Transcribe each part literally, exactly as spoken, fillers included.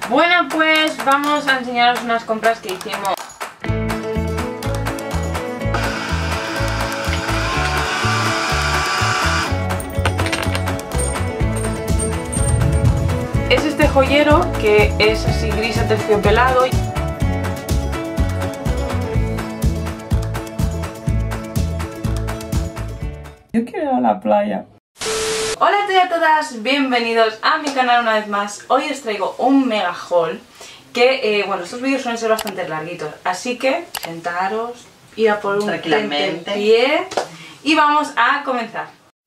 Bueno, pues vamos a enseñaros unas compras que hicimos. Es este joyero que es así gris aterciopelado. Yo quiero ir a la playa. Hola a todos y a todas, bienvenidos a mi canal una vez más. Hoy os traigo un mega haul que, eh, bueno, estos vídeos suelen ser bastante larguitos, así que sentaros, ir a por un pie y vamos a comenzar.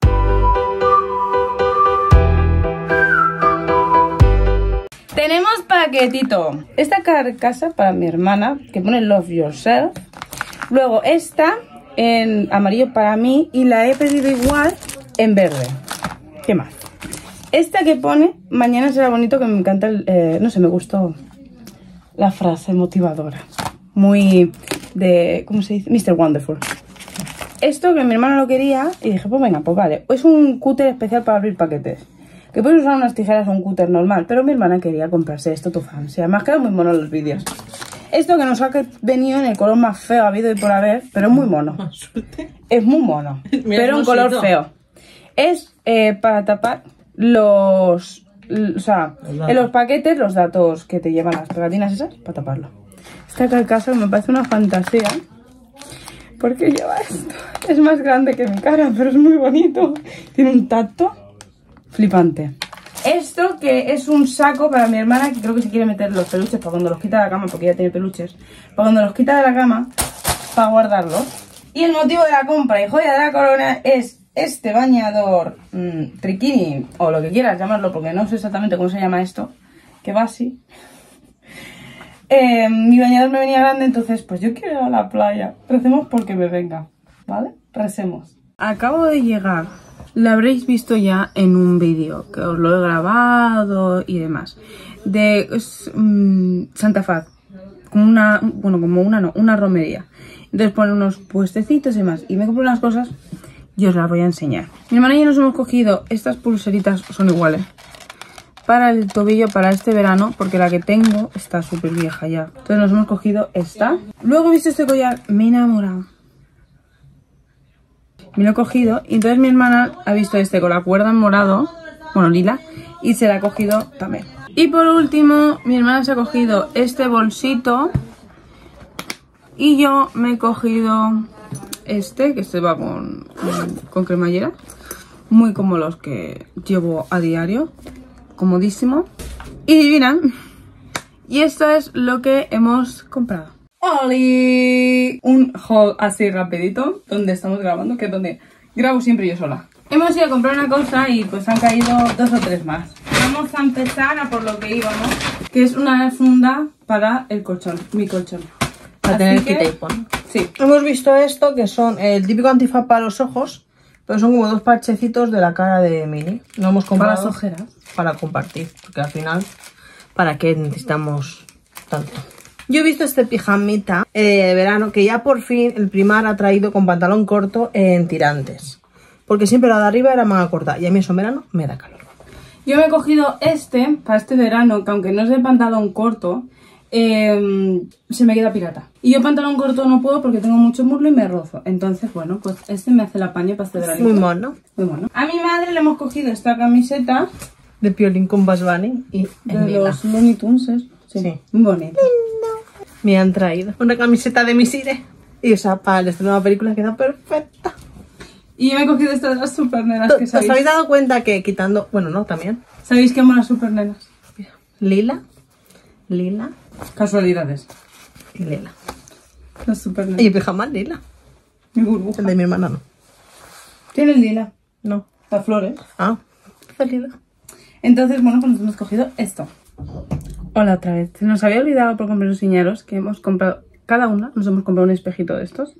Tenemos paquetito. Esta carcasa para mi hermana, que pone Love Yourself. Luego esta en amarillo para mí y la he pedido igual en verde. ¿Qué más? Esta que pone mañana será bonito, que me encanta el, eh, no sé, me gustó la frase motivadora. Muy de, ¿cómo se dice? mister Wonderful. Esto que mi hermana lo quería y dije, pues venga, pues vale. Es un cúter especial para abrir paquetes. Que puedes usar unas tijeras o un cúter normal, pero mi hermana quería comprarse esto, tu fan. O sea, me ha quedado muy mono en los vídeos. Esto que nos ha venido en el color más feo habido y por haber, pero es muy mono. Es muy mono, pero un color feo. Es eh, para tapar los, o sea, en los paquetes los datos que te llevan las pegatinas esas, para taparlo. Esta carcasa me parece una fantasía, porque lleva esto. Es más grande que mi cara, pero es muy bonito. Tiene un tacto flipante. Esto que es un saco para mi hermana, que creo que se quiere meter los peluches para cuando los quita de la cama, porque ella tiene peluches, para cuando los quita de la cama, para guardarlos. Y el motivo de la compra y joya de la corona es este bañador mmm, triquini, o lo que quieras llamarlo, porque no sé exactamente cómo se llama esto, que va así. Eh, mi bañador me venía grande, entonces pues yo quiero ir a la playa. Recemos porque me venga, ¿vale? Recemos. Acabo de llegar. Lo habréis visto ya en un vídeo, que os lo he grabado y demás. De es, um, Santa Faz. Como una, bueno, como una no, una romería. Entonces ponen unos puestecitos y demás. Y me compro unas cosas y os las voy a enseñar. Mi hermana y yo nos hemos cogido estas pulseritas, son iguales, para el tobillo para este verano, porque la que tengo está súper vieja ya. Entonces nos hemos cogido esta. Luego he visto este collar, me he enamorado. Me lo he cogido y entonces mi hermana ha visto este con la cuerda en morado, bueno, lila, y se la ha cogido también. Y por último, mi hermana se ha cogido este bolsito y yo me he cogido este, que este va con, con, con cremallera, muy como los que llevo a diario, comodísimo y divina. Y esto es lo que hemos comprado. ¡Holi! Un haul así rapidito, donde estamos grabando, que es donde grabo siempre yo sola. Hemos ido a comprar una cosa y pues han caído dos o tres más. Vamos a empezar a por lo que íbamos, que es una funda para el colchón, mi colchón. Para tener el quita y pon. Sí. Hemos visto esto, que son el típico antifaz para los ojos, pero son como dos parchecitos de la cara de Mini. Lo hemos comprado para las ojeras, para compartir, porque al final, ¿para qué necesitamos tanto? Yo he visto este pijamita eh, de verano, que ya por fin el Primar ha traído con pantalón corto en tirantes. Porque siempre la de arriba era manga corta y a mí eso en verano me da calor. Yo me he cogido este para este verano, que aunque no es de pantalón corto, eh, se me queda pirata. Y yo pantalón corto no puedo porque tengo mucho muslo y me rozo. Entonces, bueno, pues este me hace la paña para este verano. Muy mono. Muy mono. A mi madre le hemos cogido esta camiseta de Piolín con Bugs Bunny y de los Looney Tunes. Sí, sí, muy bonita. Me han traído una camiseta de Misire y esa para esta nueva película queda perfecta. Y yo me he cogido esta de las super nenas que sabéis. ¿Os habéis dado cuenta que quitando, bueno, no, también? ¿Sabéis que amo las super nenas? Lila, lila. Casualidades. Y lila. Las super nenas. Y el pijama lila. Mi burbuja. El de mi hermana no. Tiene el lila. No. Las flores. Ah, es lila. Entonces, bueno, pues nos hemos cogido esto. Hola otra vez. Se nos había olvidado por comprar enseñaros que hemos comprado, cada una nos hemos comprado un espejito de estos.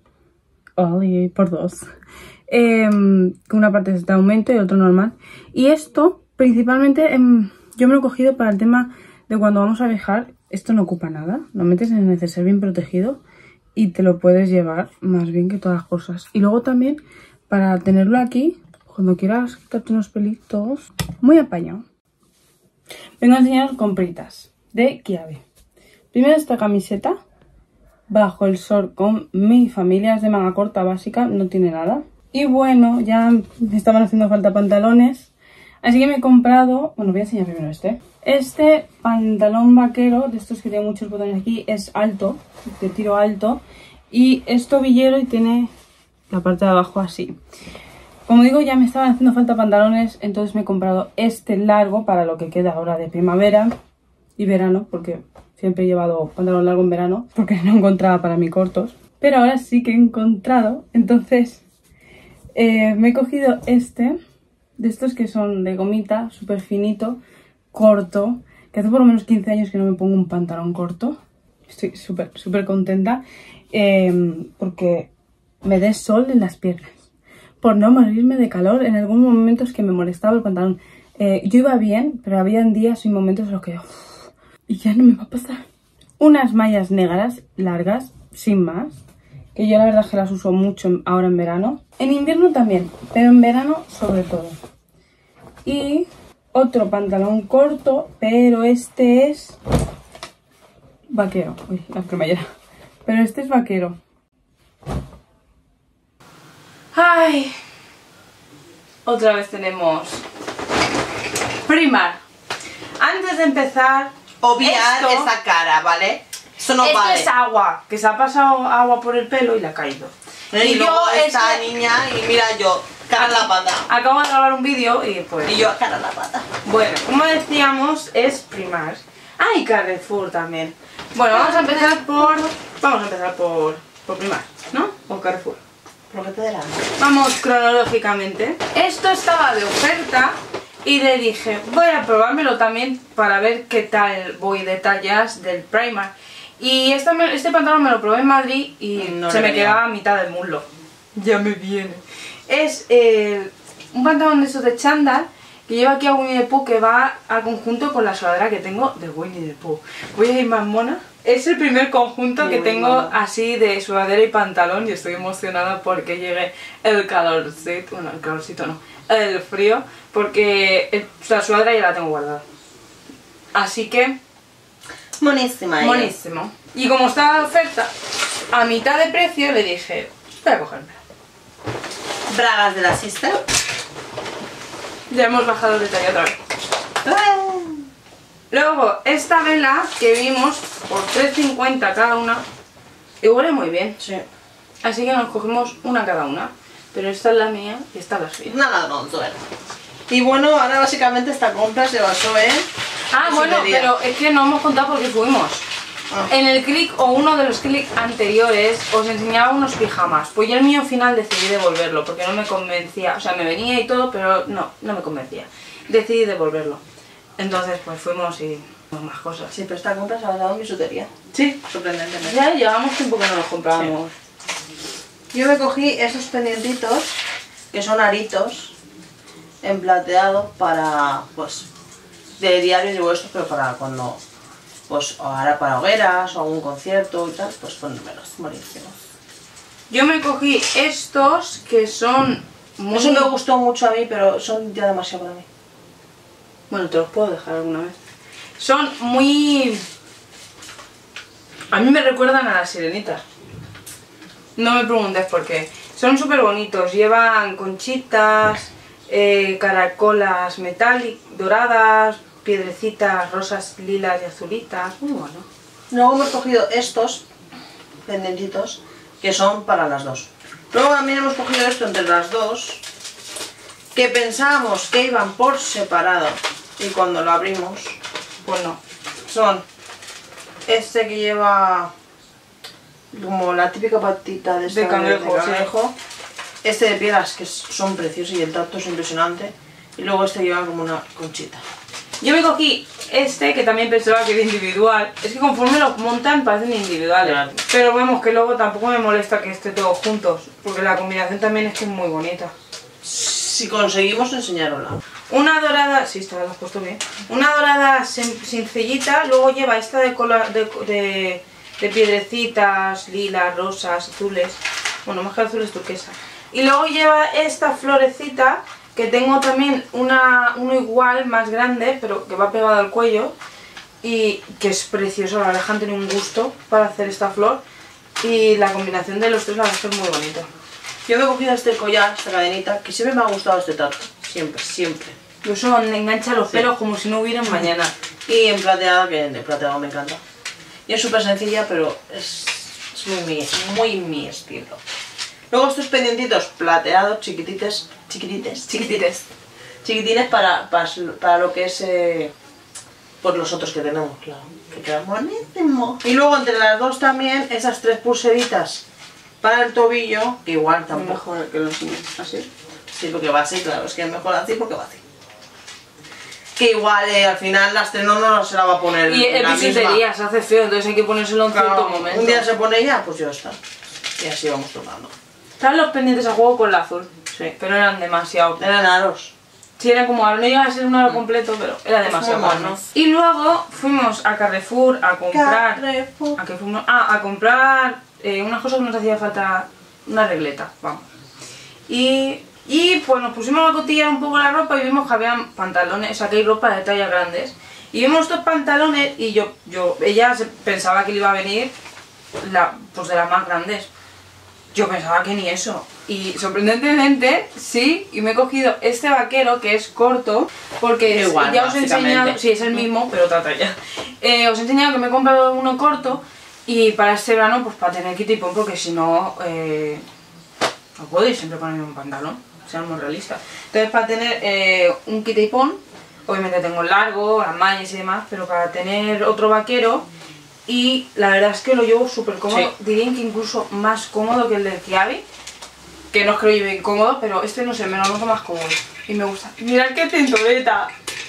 Oli, por dos. Eh, con una parte de aumento y otro normal. Y esto, principalmente, eh, yo me lo he cogido para el tema de cuando vamos a viajar. Esto no ocupa nada. Lo metes en el neceser bien protegido y te lo puedes llevar más bien que todas las cosas. Y luego también para tenerlo aquí, cuando quieras quitarte unos pelitos, muy apañado. Vengo a enseñaros compritas de Kiabi. Primero esta camiseta, bajo el sol con mi familia, es de manga corta básica, no tiene nada. Y bueno, ya me estaban haciendo falta pantalones, así que me he comprado, bueno, voy a enseñar primero este. Este pantalón vaquero, de estos que tiene muchos botones aquí, es alto, de tiro alto, y es tobillero y tiene la parte de abajo así. Como digo, ya me estaban haciendo falta pantalones, entonces me he comprado este largo para lo que queda ahora de primavera y verano, porque siempre he llevado pantalón largo en verano, porque no encontraba para mí cortos. Pero ahora sí que he encontrado, entonces eh, me he cogido este, de estos que son de gomita, súper finito, corto, que hace por lo menos quince años que no me pongo un pantalón corto. Estoy súper, súper contenta, eh, porque me dé sol en las piernas. Por no morirme de calor, en algunos momentos que me molestaba el pantalón. Eh, yo iba bien, pero había días y momentos en los que... Uff, y ya no me va a pasar. Unas mallas negras, largas, sin más. Que yo la verdad es que las uso mucho ahora en verano. En invierno también, pero en verano sobre todo. Y otro pantalón corto, pero este es... vaquero. Uy, la cremallera. Pero este es vaquero. Ay, otra vez tenemos Primark. Antes de empezar, Obviar esto, esa cara, ¿vale? Eso no esto vale. es agua, que se ha pasado agua por el pelo y le ha caído. Y, y luego yo esta este, niña, y mira yo, cara en la pata. acabo de grabar un vídeo y pues... Y yo, cara en la pata. Bueno, como decíamos, es Primark. Ah, y Carrefour también. Bueno, vamos a empezar por... Vamos a empezar por, por Primark, ¿no? O Carrefour. Lo que te dé la gana. Vamos cronológicamente. Esto estaba de oferta y le dije, voy a probármelo también para ver qué tal voy de tallas del Primark. Y esta, este pantalón me lo probé en Madrid y no se me venía. quedaba a mitad del muslo. Ya me viene. Es eh, un pantalón de esos de chándal que lleva aquí a Winnie the Pooh, que va a conjunto con la sudadera que tengo de Winnie the Pooh. Voy a ir más mona. Es el primer conjunto Muy que tengo bueno. así de sudadera y pantalón y estoy emocionada porque llegue el calorcito, bueno, el calorcito no, el frío, porque el, la sudadera ya la tengo guardada. Así que, Monísima ella. buenísimo. Y como estaba de oferta, a mitad de precio le dije, voy a cogérmela. Bragas de la sister. Ya hemos bajado el detalle otra vez. Luego, esta vela que vimos por tres cincuenta cada una, y huele muy bien. Sí. Así que nos cogemos una cada una. Pero esta es la mía y esta es la suya. Una ladronzuela. Y bueno, ahora básicamente esta compra se basó en... Ah, bueno, pero es que no hemos contado por qué fuimos. Ah. En el clic o uno de los clics anteriores os enseñaba unos pijamas. Pues yo el mío final decidí devolverlo porque no me convencía. O sea, me venía y todo, pero no, no me convencía. Decidí devolverlo. Entonces pues fuimos y más cosas. Sí, pero esta compra se ha basado en bisutería. Sí, Sorprendentemente. ya llevamos tiempo que no los comprábamos. Yo me cogí esos pendientitos, que son aritos, en plateado para, pues, de diario llevo estos, pero para cuando, pues, ahora para hogueras o algún concierto y tal, pues ponérmelos, buenísimos. Yo me cogí estos que son muy... Eso me gustó mucho a mí, pero son ya demasiado para mí. Bueno, te los puedo dejar alguna vez. Son muy... A mí me recuerdan a las sirenitas. No me preguntes por qué. Son súper bonitos. Llevan conchitas, eh, caracolas metálicas, doradas, piedrecitas, rosas, lilas y azulitas. Muy bueno. Luego hemos cogido estos pendientitos, que son para las dos. Luego también hemos cogido esto entre las dos, que pensábamos que iban por separado. Y cuando lo abrimos, pues no. Son este que lleva como la típica patita de, esta De cangrejo, de cangrejo. Este de piedras, que son preciosos y el tacto es impresionante. Y luego este lleva como una conchita. Yo me cogí este, que también pensaba que era individual. Es que conforme los montan parecen individuales. Claro. Pero vemos que luego tampoco me molesta que esté todos juntos. Porque la combinación también es que es muy bonita. Si conseguimos enseñarosla. Una dorada, sí, esta la has puesto bien. Una dorada sen- sencillita, luego lleva esta de, cola, de, de, de piedrecitas, lilas, rosas, azules. Bueno, más que azules, turquesa. Y luego lleva esta florecita, que que tengo también una, uno igual, más grande, pero que va pegado al cuello. Y que es precioso, la verdad, han tenido un gusto para hacer esta flor. Y la combinación de los tres la verdad es que es muy bonita. Yo me he cogido este collar, esta cadenita, que siempre me ha gustado este tato. Siempre, siempre. Incluso engancha los pelos, sí, como si no hubiera mañana. Y en plateada, que de plateado me encanta. Y es súper sencilla, pero es, es muy, mi, muy mi estilo. Luego estos pendientitos plateados, chiquitites, chiquitites, chiquitites, chiquitines para, para, para lo que es eh, por los otros que tenemos, claro. Que queda buenísimo. Y luego entre las dos también esas tres pulseritas para el tobillo, que igual tampoco mejor que lo enseñes así. Sí, porque va así, claro, es que es mejor así porque va así. Que igual eh, al final las tres no, no se la va a poner. Y en bisutería se hace feo, entonces hay que ponérselo en claro, cierto momento. Un día se pone ya, pues ya está. Y así vamos tomando. Estaban los pendientes a juego con el azul, sí, pero eran demasiado. Eran aros. Sí, era como, no llega a ser un aro completo, pero era demasiado mal, ¿no? Y luego fuimos a Carrefour a comprar... Carrefour. ¿A qué fuimos? Ah, a comprar eh, unas cosas que nos hacía falta, una regleta, vamos. Y, y pues nos pusimos a cotillar un poco la ropa y vimos que había pantalones, o sea, que hay ropa de tallas grandes. Y vimos estos pantalones y yo, yo ella se pensaba que le iba a venir la, pues de las más grandes. Yo pensaba que ni eso. Y sorprendentemente, sí, y me he cogido este vaquero que es corto, porque igual, ya os he enseñado, sí, es el mismo, pero otra talla. Eh, os he enseñado que me he comprado uno corto y para este verano, pues para tener kit y pon, porque si no, eh, no puedo ir siempre ponerme un pantalón, seamos realistas. Entonces para tener eh, un kit y pon, obviamente tengo el largo, las mallas y demás, pero para tener otro vaquero, y la verdad es que lo llevo súper cómodo, sí. Diría que incluso más cómodo que el del Kiabi, que no es que lo lleve incómodo, pero este no sé, me lo noto más cómodo y me gusta. Mirad qué cinturita,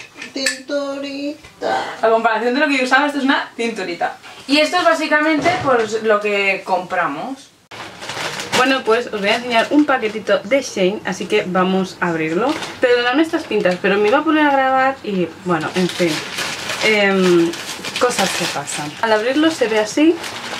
cinturita. A comparación de lo que yo usaba, esto es una cinturita. Y esto es básicamente pues lo que compramos. Bueno, pues os voy a enseñar un paquetito de Shein, así que vamos a abrirlo. Perdonadme estas pintas, pero me iba a poner a grabar y bueno, en fin. Eh, cosas que pasan. Al abrirlo se ve así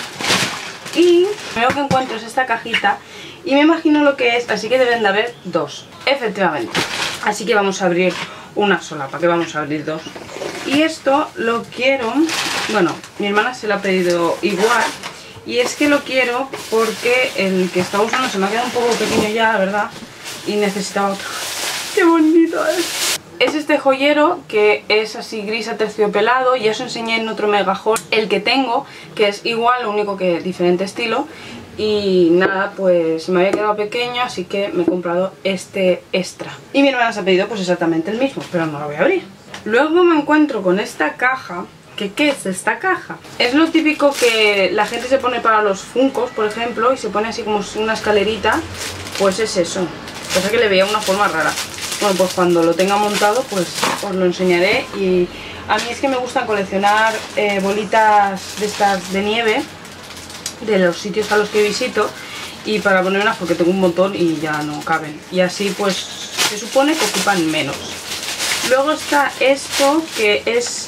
y lo primero que encuentro es esta cajita y me imagino lo que es, así que deben de haber dos, efectivamente. Así que vamos a abrir una sola, ¿para qué vamos a abrir dos? Y esto lo quiero, bueno, mi hermana se lo ha pedido igual y es que lo quiero porque el que estaba usando se me ha quedado un poco pequeño ya, la verdad, y necesitaba otro. ¡Qué bonito es! Es este joyero que es así gris aterciopelado, y os enseñé en otro mega haul el que tengo, que es igual, lo único que diferente estilo. Y nada, pues me había quedado pequeño, así que me he comprado este extra. Y mi hermana se ha pedido pues exactamente el mismo, pero no lo voy a abrir. Luego me encuentro con esta caja. ¿Qué, ¿Qué es esta caja? Es lo típico que la gente se pone para los funcos, por ejemplo, y se pone así como una escalerita. Pues es eso. Pasa que le veía una forma rara. Bueno, pues cuando lo tenga montado pues os lo enseñaré. Y a mí es que me gusta coleccionar eh, bolitas de estas de nieve de los sitios a los que visito, y para poner unas porque tengo un montón y ya no caben, y así pues se supone que ocupan menos. Luego está esto que es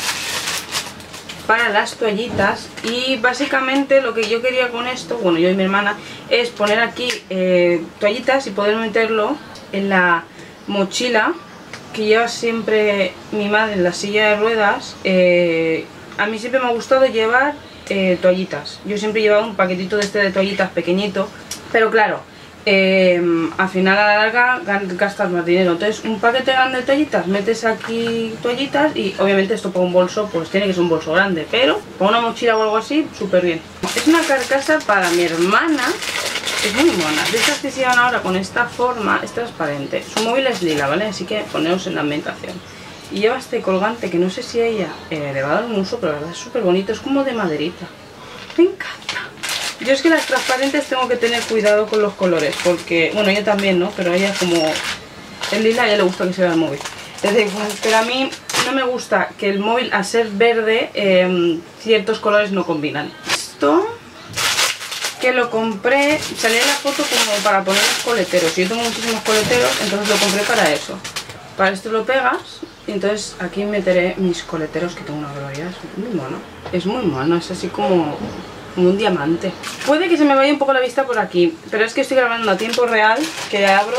para las toallitas, y básicamente lo que yo quería con esto, bueno, yo y mi hermana, es poner aquí eh, toallitas y poder meterlo en la mochila que lleva siempre mi madre en la silla de ruedas. Eh, a mí siempre me ha gustado llevar eh, toallitas. Yo siempre he llevado un paquetito de este de toallitas pequeñito, pero claro, eh, al final a la larga gastas más dinero. Entonces un paquete grande de toallitas, metes aquí toallitas, y obviamente esto para un bolso pues tiene que ser un bolso grande, pero para una mochila o algo así, súper bien. Es una carcasa para mi hermana. Es muy mona, de estas que se llevan ahora con esta forma, es transparente. Su móvil es lila, ¿vale? Así que poneos en la ambientación. Y lleva este colgante que no sé si a ella eh, le va a dar un uso, pero la verdad es súper bonito, es como de maderita. Me encanta. Yo es que las transparentes tengo que tener cuidado con los colores, porque, bueno, ella también, ¿no? Pero a ella como el lila, a ella le gusta que se vea el móvil. Entonces, pero a mí no me gusta que el móvil, al ser verde, eh, ciertos colores no combinan. Esto... que lo compré, salía la foto como para poner los coleteros. Yo tengo muchísimos coleteros, entonces lo compré para eso. Para esto lo pegas y entonces aquí meteré mis coleteros, que tengo una barbaridad. Es muy mono, es muy mono, es así como, como un diamante. Puede que se me vaya un poco la vista por aquí, pero es que estoy grabando a tiempo real, que abro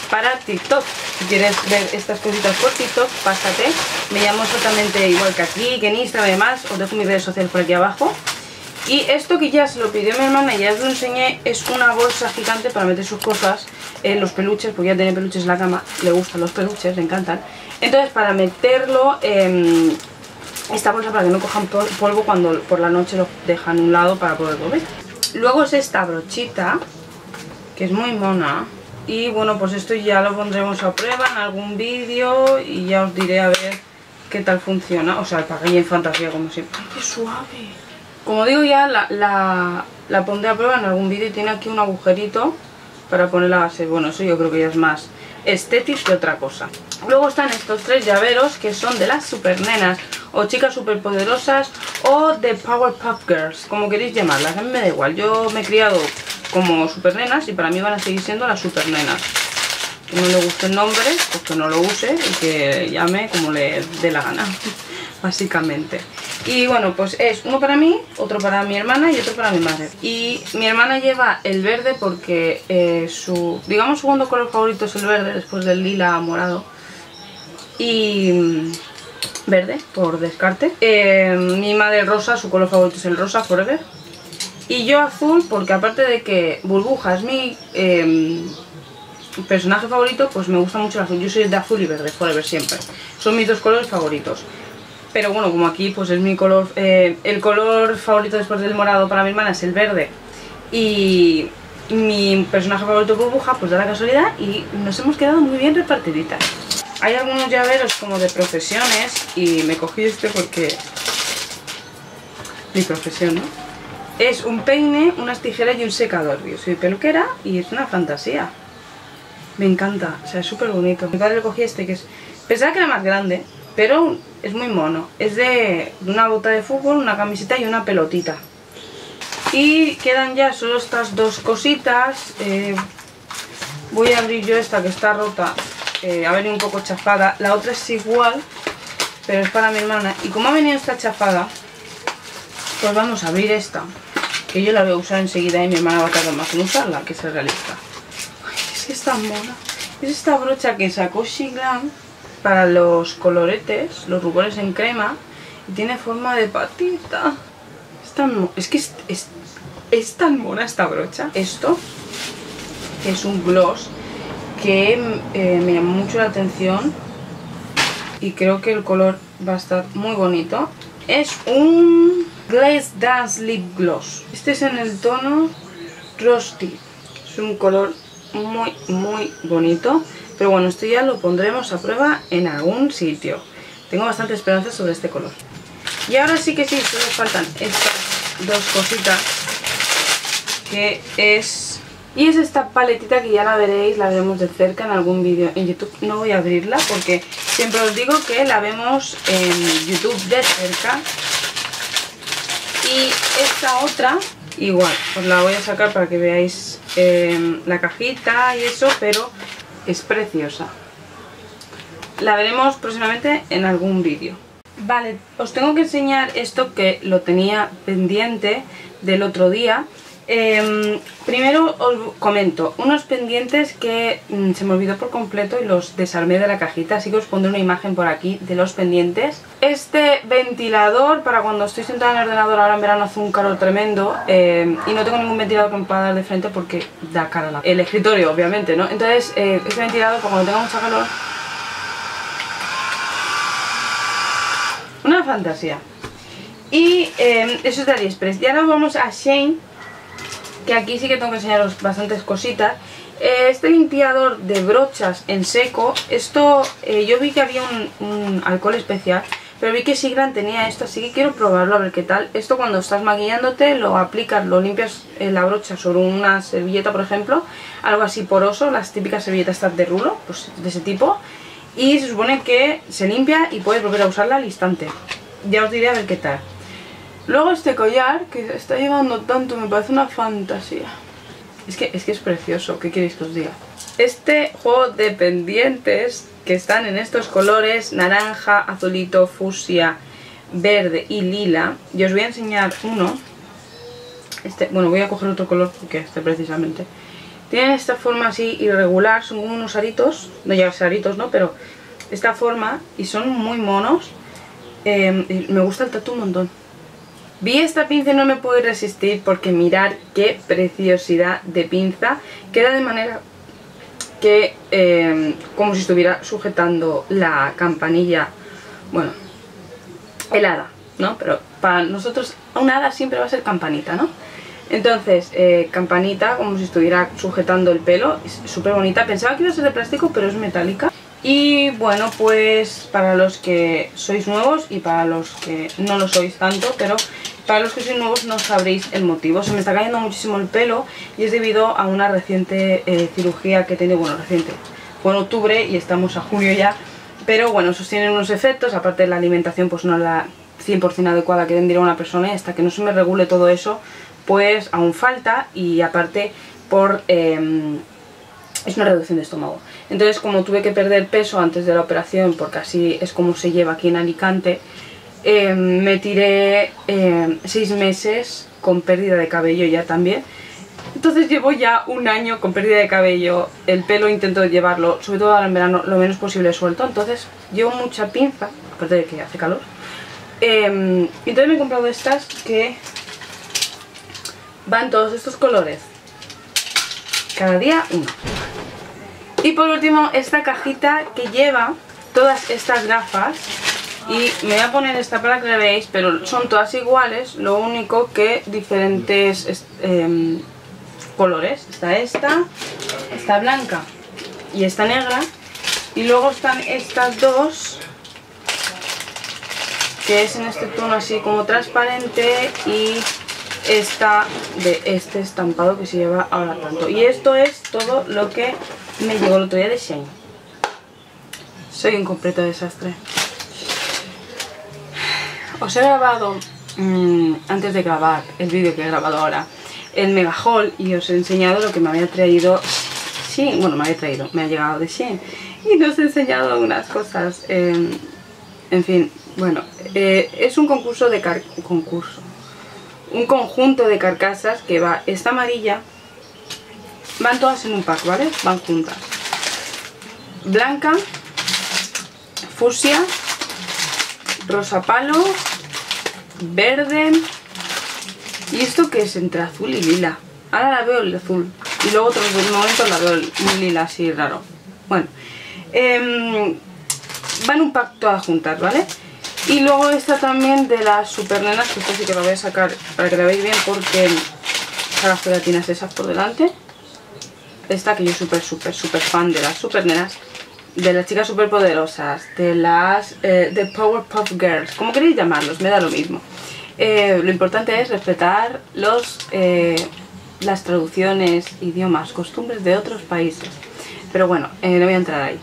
para TikTok. Si quieres ver estas cositas por TikTok, pásate. Me llamo exactamente igual que aquí, que en Instagram y demás. Os dejo mis redes sociales por aquí abajo. Y esto que ya se lo pidió mi hermana y ya os lo enseñé, es una bolsa gigante para meter sus cosas, en los peluches, porque ya tiene peluches en la cama, le gustan los peluches, le encantan. Entonces para meterlo en esta bolsa, para que no cojan polvo cuando por la noche lo dejan a un lado para poder comer. Luego es esta brochita, que es muy mona. Y bueno, pues esto ya lo pondremos a prueba en algún vídeo y ya os diré a ver qué tal funciona. O sea, el paquete en fantasía como siempre. ¡Ay, qué suave! Como digo, ya la, la, la pondré a prueba en algún vídeo y tiene aquí un agujerito para poner la base. Bueno, eso yo creo que ya es más estético que otra cosa. Luego están estos tres llaveros que son de las super nenas o chicas super poderosas o de Powerpuff Girls, como queréis llamarlas. A mí me da igual, yo me he criado como super nenas y para mí van a seguir siendo las super nenas. Que no le guste el nombre, pues que no lo use y que llame como le dé la gana, básicamente. Y bueno, pues es uno para mí, otro para mi hermana y otro para mi madre. Y mi hermana lleva el verde porque eh, su, digamos, segundo color favorito es el verde, después del lila morado. Y verde, por descarte. Eh, mi madre rosa, su color favorito es el rosa, forever. Y yo azul porque aparte de que Burbuja es mi eh, personaje favorito, pues me gusta mucho el azul. Yo soy de azul y verde, forever, siempre. Son mis dos colores favoritos. Pero bueno, como aquí pues es mi color, eh, el color favorito después del morado para mi hermana es el verde. Y mi personaje favorito Burbuja, pues da la casualidad y nos hemos quedado muy bien repartiditas. Hay algunos llaveros como de profesiones y me cogí este porque mi profesión, ¿no? Es un peine, unas tijeras y un secador. Yo soy peluquera y es una fantasía. Me encanta, o sea, es súper bonito. Mi padre le cogí este que es... Pensaba que era más grande, pero es muy mono. Es de una bota de fútbol, una camiseta y una pelotita. Y quedan ya solo estas dos cositas. Eh, voy a abrir yo esta que está rota. Eh, ha venido un poco chafada. La otra es igual, pero es para mi hermana. Y como ha venido esta chafada, pues vamos a abrir esta, que yo la voy a usar enseguida y mi hermana va a tardar más en usarla, que es realista. Ay, es que es tan mona. Es esta brocha que sacó Shiglam para los coloretes, los rubores en crema, y tiene forma de patita. Es, tan, es que es, es, es tan mona esta brocha. Esto es un gloss que eh, me llamó mucho la atención y creo que el color va a estar muy bonito. Es un Glaze Dance Lip Gloss. Este es en el tono Rusty. Es un color muy muy bonito. Pero bueno, esto ya lo pondremos a prueba en algún sitio. Tengo bastante esperanza sobre este color. Y ahora sí que sí, solo faltan estas dos cositas. Que es... Y es esta paletita que ya la veréis, la veremos de cerca en algún vídeo en YouTube. No voy a abrirla porque siempre os digo que la vemos en YouTube de cerca. Y esta otra, igual, os la voy a sacar para que veáis eh, la cajita y eso, pero es preciosa. La veremos próximamente en algún vídeo. Vale, os tengo que enseñar esto que lo tenía pendiente del otro día. Eh, primero os comento unos pendientes que mm, se me olvidó por completo y los desarmé de la cajita, así que os pondré una imagen por aquí de los pendientes. Este ventilador para cuando estoy sentada en el ordenador, ahora en verano hace un calor tremendo eh, y no tengo ningún ventilador que me pueda dar de frente porque da cara a la... el escritorio, obviamente, ¿no? Entonces eh, este ventilador, pues, cuando tenga mucha calor, una fantasía. Y eh, eso es de AliExpress. Y ahora vamos a Shein, que aquí sí que tengo que enseñaros bastantes cositas. Eh, este limpiador de brochas en seco, esto eh, yo vi que había un, un alcohol especial, pero vi que Shiglam tenía esto, así que quiero probarlo a ver qué tal. Esto cuando estás maquillándote lo aplicas, lo limpias en la brocha sobre una servilleta, por ejemplo, algo así poroso, las típicas servilletas estas de rulo, pues de ese tipo, y se supone que se limpia y puedes volver a usarla al instante. Ya os diré a ver qué tal. Luego este collar, que está llevando tanto, me parece una fantasía. Es que, es que es precioso, ¿qué queréis que os diga? Este juego de pendientes que están en estos colores, naranja, azulito, fucsia, verde y lila. Y os voy a enseñar uno. Este, bueno, voy a coger otro color porque este precisamente. Tienen esta forma así irregular, son como unos aritos, no llega a ser aritos, ¿no? Pero esta forma, y son muy monos. Eh, me gusta el tatu un montón. Vi esta pinza y no me puedo resistir porque mirad qué preciosidad de pinza. Queda de manera que, eh, como si estuviera sujetando la campanilla, bueno, el hada, ¿no? Pero para nosotros un hada siempre va a ser campanita, ¿no? Entonces, eh, campanita, como si estuviera sujetando el pelo, es súper bonita. Pensaba que iba a ser de plástico, pero es metálica. Y bueno, pues para los que sois nuevos y para los que no lo sois tanto, pero para los que sois nuevos no sabréis el motivo. Se me está cayendo muchísimo el pelo y es debido a una reciente eh, cirugía que he tenido, bueno, reciente, fue en octubre y estamos a junio ya. Pero bueno, esos tienen unos efectos, aparte de la alimentación pues no es la cien por cien adecuada que tendría una persona, y hasta que no se me regule todo eso, pues aún falta, y aparte por eh, es una reducción de estómago. Entonces, como tuve que perder peso antes de la operación, porque así es como se lleva aquí en Alicante, eh, me tiré eh, seis meses con pérdida de cabello ya también. Entonces llevo ya un año con pérdida de cabello. El pelo intento llevarlo, sobre todo ahora en verano, lo menos posible suelto. Entonces llevo mucha pinza, aparte de que hace calor. eh, Entonces me he comprado estas que van todos estos colores, cada día uno. Y por último, esta cajita que lleva todas estas gafas. Y me voy a poner esta para que la veáis, pero son todas iguales, lo único que diferentes eh, colores. Está esta, esta blanca y esta negra. Y luego están estas dos, que es en este tono así como transparente, y esta de este estampado que se lleva ahora tanto. Y esto es todo lo que me llegó el otro día de Shein. Soy un completo desastre. Os he grabado, mmm, antes de grabar el vídeo que he grabado ahora, el mega haul, y os he enseñado lo que me había traído Shein. Bueno, me había traído, me ha llegado de Shein. Y os he enseñado algunas cosas. Eh, en fin, bueno, eh, es un concurso de car concurso. Un conjunto de carcasas que va, esta amarilla, van todas en un pack, ¿vale? Van juntas. Blanca, fucsia, rosa palo, verde. ¿Y esto qué es? Entre azul y lila. Ahora la veo el azul y luego otros momentos la veo el lila así raro. Bueno, eh, van un pack todas juntas, ¿vale? Y luego esta también de las super nenas, que esto sí que la voy a sacar para que la veáis bien, porque están las pegatinas esas por delante. Esta que yo súper, súper, súper fan de las super nenas, de las chicas súper poderosas, de las eh, de Powerpuff Girls, como queréis llamarlos, me da lo mismo. Eh, lo importante es respetar los eh, las traducciones, idiomas, costumbres de otros países. Pero bueno, eh, no voy a entrar ahí.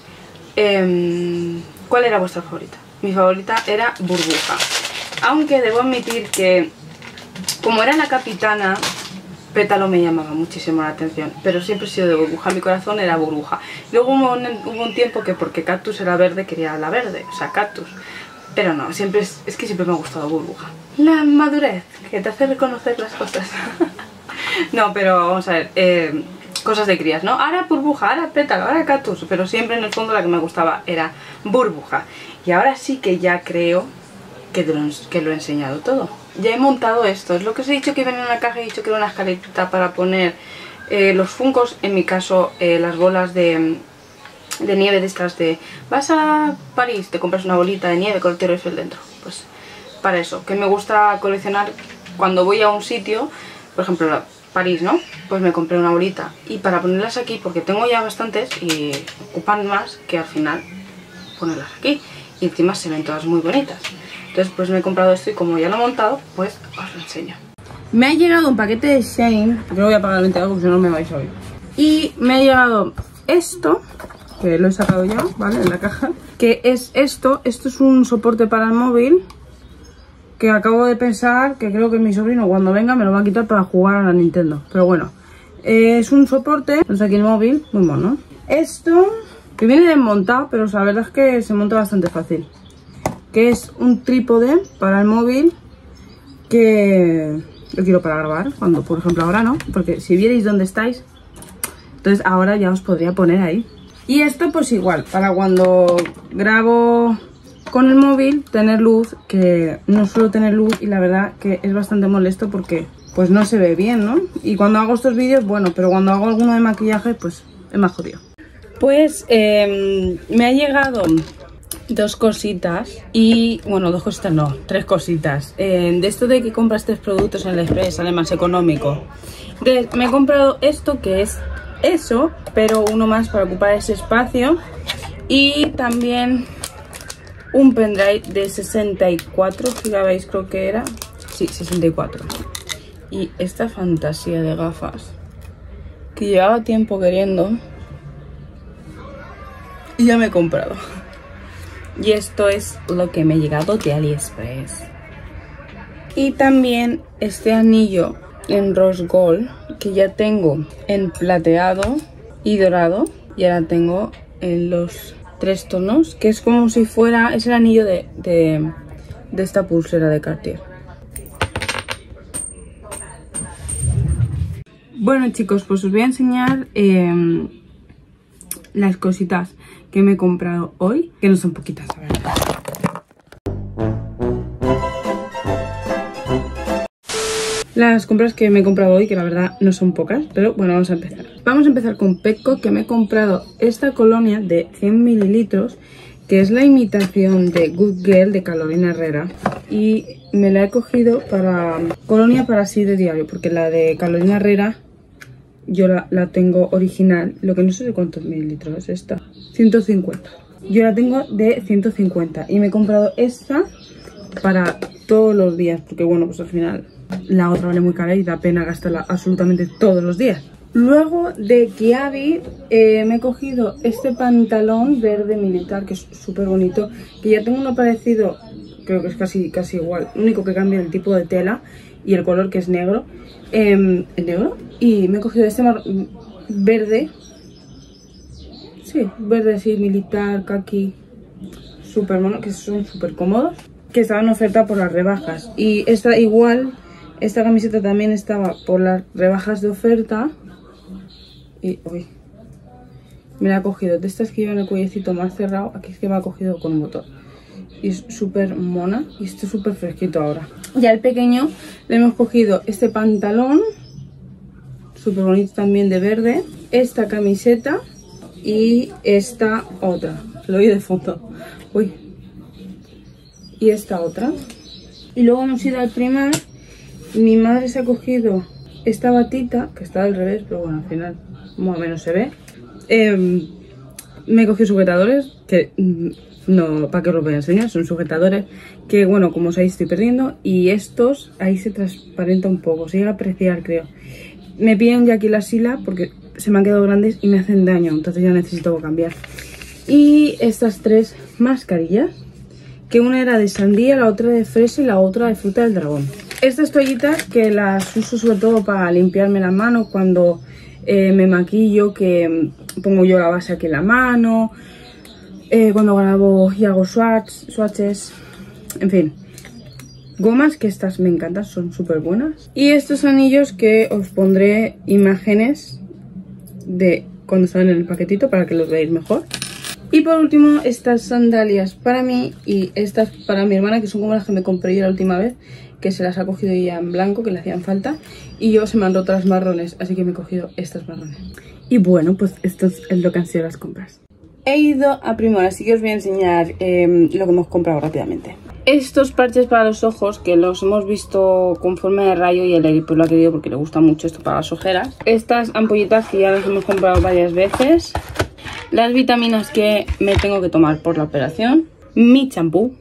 Eh, ¿Cuál era vuestra favorita? Mi favorita era Burbuja. Aunque debo admitir que, como era la capitana, Pétalo me llamaba muchísimo la atención. Pero siempre he sido de Burbuja, mi corazón era Burbuja. Luego hubo un, hubo un tiempo que porque Cactus era verde, quería la verde, o sea, Cactus. Pero no, siempre es, es que siempre me ha gustado Burbuja. La madurez, que te hace reconocer las cosas. No, pero vamos a ver, eh, cosas de crías, ¿no? Ahora Burbuja, ahora Pétalo, ahora Cactus. Pero siempre en el fondo la que me gustaba era Burbuja. Y ahora sí que ya creo que, lo, que lo he enseñado todo. Ya he montado esto. Es lo que os he dicho que viene en una caja. He dicho que era una escalerita para poner eh, los funcos. En mi caso, eh, las bolas de, de nieve de estas de... Vas a París, te compras una bolita de nieve con el Tierra Eiffel dentro. Pues para eso. Que me gusta coleccionar cuando voy a un sitio. Por ejemplo, París, ¿no? Pues me compré una bolita. Y para ponerlas aquí, porque tengo ya bastantes y ocupan más, que al final ponerlas aquí. Y encima se ven todas muy bonitas. Entonces pues me he comprado esto y como ya lo he montado, pues os lo enseño. Me ha llegado un paquete de Shein, que no voy a apagar el ventilador porque si no me vais a oír. Y me ha llegado esto, que lo he sacado ya, ¿vale? En la caja. Que es esto, esto es un soporte para el móvil. Que acabo de pensar que creo que mi sobrino cuando venga me lo va a quitar para jugar a la Nintendo. Pero bueno, eh, es un soporte, no sé aquí el móvil, muy mono. Esto... que viene desmontado, pero la verdad es que se monta bastante fácil. Que es un trípode para el móvil que lo quiero para grabar, cuando por ejemplo ahora no, porque si vierais dónde estáis, Entonces ahora ya os podría poner ahí. Y esto pues igual, para cuando grabo con el móvil, tener luz, que no suelo tener luz y la verdad que es bastante molesto porque pues no se ve bien, ¿no? Y cuando hago estos vídeos, bueno, pero cuando hago alguno de maquillaje, pues es más jodido. Pues eh, me ha llegado dos cositas y, bueno, dos cositas no, tres cositas. Eh, de esto de que compras tres productos en el Express sale más económico. De, me he comprado esto que es eso, pero uno más para ocupar ese espacio. Y también un pendrive de sesenta y cuatro gigabytes, creo que era. Sí, sesenta y cuatro. Y esta fantasía de gafas que llevaba tiempo queriendo y ya me he comprado. Y esto es lo que me ha llegado de AliExpress. Y también este anillo en rose gold que ya tengo en plateado y dorado. Y ahora tengo en los tres tonos, que es como si fuera, es el anillo de, de, de esta pulsera de Cartier. Bueno chicos, pues os voy a enseñar eh, las cositas que me he comprado hoy, que no son poquitas, la verdad. Las compras que me he comprado hoy, que la verdad no son pocas, pero bueno, vamos a empezar. Vamos a empezar con Petco, que me he comprado esta colonia de cien mililitros, que es la imitación de Good Girl de Carolina Herrera. Y me la he cogido para colonia para así de diario, porque la de Carolina Herrera yo la, la tengo original, lo que no sé de cuántos mililitros es esta, ciento cincuenta. Yo la tengo de ciento cincuenta y me he comprado esta para todos los días, porque bueno, pues al final la otra vale muy cara y da pena gastarla absolutamente todos los días. Luego de Kiabi eh, me he cogido este pantalón verde militar, que es súper bonito, que ya tengo uno parecido, creo que es casi, casi igual, lo único que cambia el tipo de tela y el color, que es negro, eh, negro, y me he cogido este verde, sí, verde así, militar, kaki, súper mono, que son súper cómodos, que estaba en oferta por las rebajas. Y esta igual, esta camiseta también estaba por las rebajas de oferta. Y uy, me la ha cogido de estas que llevan el cuellecito más cerrado. Aquí es que me ha cogido con un botón. Y es súper mona. Y esto es súper fresquito ahora. Y al pequeño le hemos cogido este pantalón, súper bonito también, de verde. Esta camiseta y esta otra. Lo oí de fondo. Uy. Y esta otra. Y luego hemos ido al Primark. Mi madre se ha cogido esta batita, que está al revés, pero bueno, al final más o menos se ve. Eh, me he cogido sujetadores, que no, para que os los voy a enseñar, son sujetadores que, bueno, como sabéis estoy perdiendo. Y estos, ahí se transparenta un poco, se llega a apreciar, creo. Me piden ya aquí la sila porque se me han quedado grandes y me hacen daño, entonces ya necesito cambiar. Y estas tres mascarillas, que una era de sandía, la otra de fresa y la otra de fruta del dragón. Estas toallitas que las uso sobre todo para limpiarme la mano cuando eh, me maquillo, que pongo yo la base aquí en la mano, eh, cuando grabo y hago swatch, swatches, en fin. Gomas, que estas me encantan, son súper buenas. Y estos anillos que os pondré imágenes de cuando salen en el paquetito para que los veáis mejor. Y por último, estas sandalias para mí y estas para mi hermana, que son como las que me compré yo la última vez, que se las ha cogido ella en blanco, que le hacían falta. Y yo se me han roto las marrones, así que me he cogido estas marrones. Y bueno, pues esto es lo que han sido las compras. He ido a Primark, así que os voy a enseñar eh, lo que hemos comprado rápidamente. Estos parches para los ojos, que los hemos visto con forma de rayo y el Eri pues lo ha querido porque le gusta mucho esto para las ojeras. Estas ampollitas que ya las hemos comprado varias veces. Las vitaminas que me tengo que tomar por la operación. Mi champú.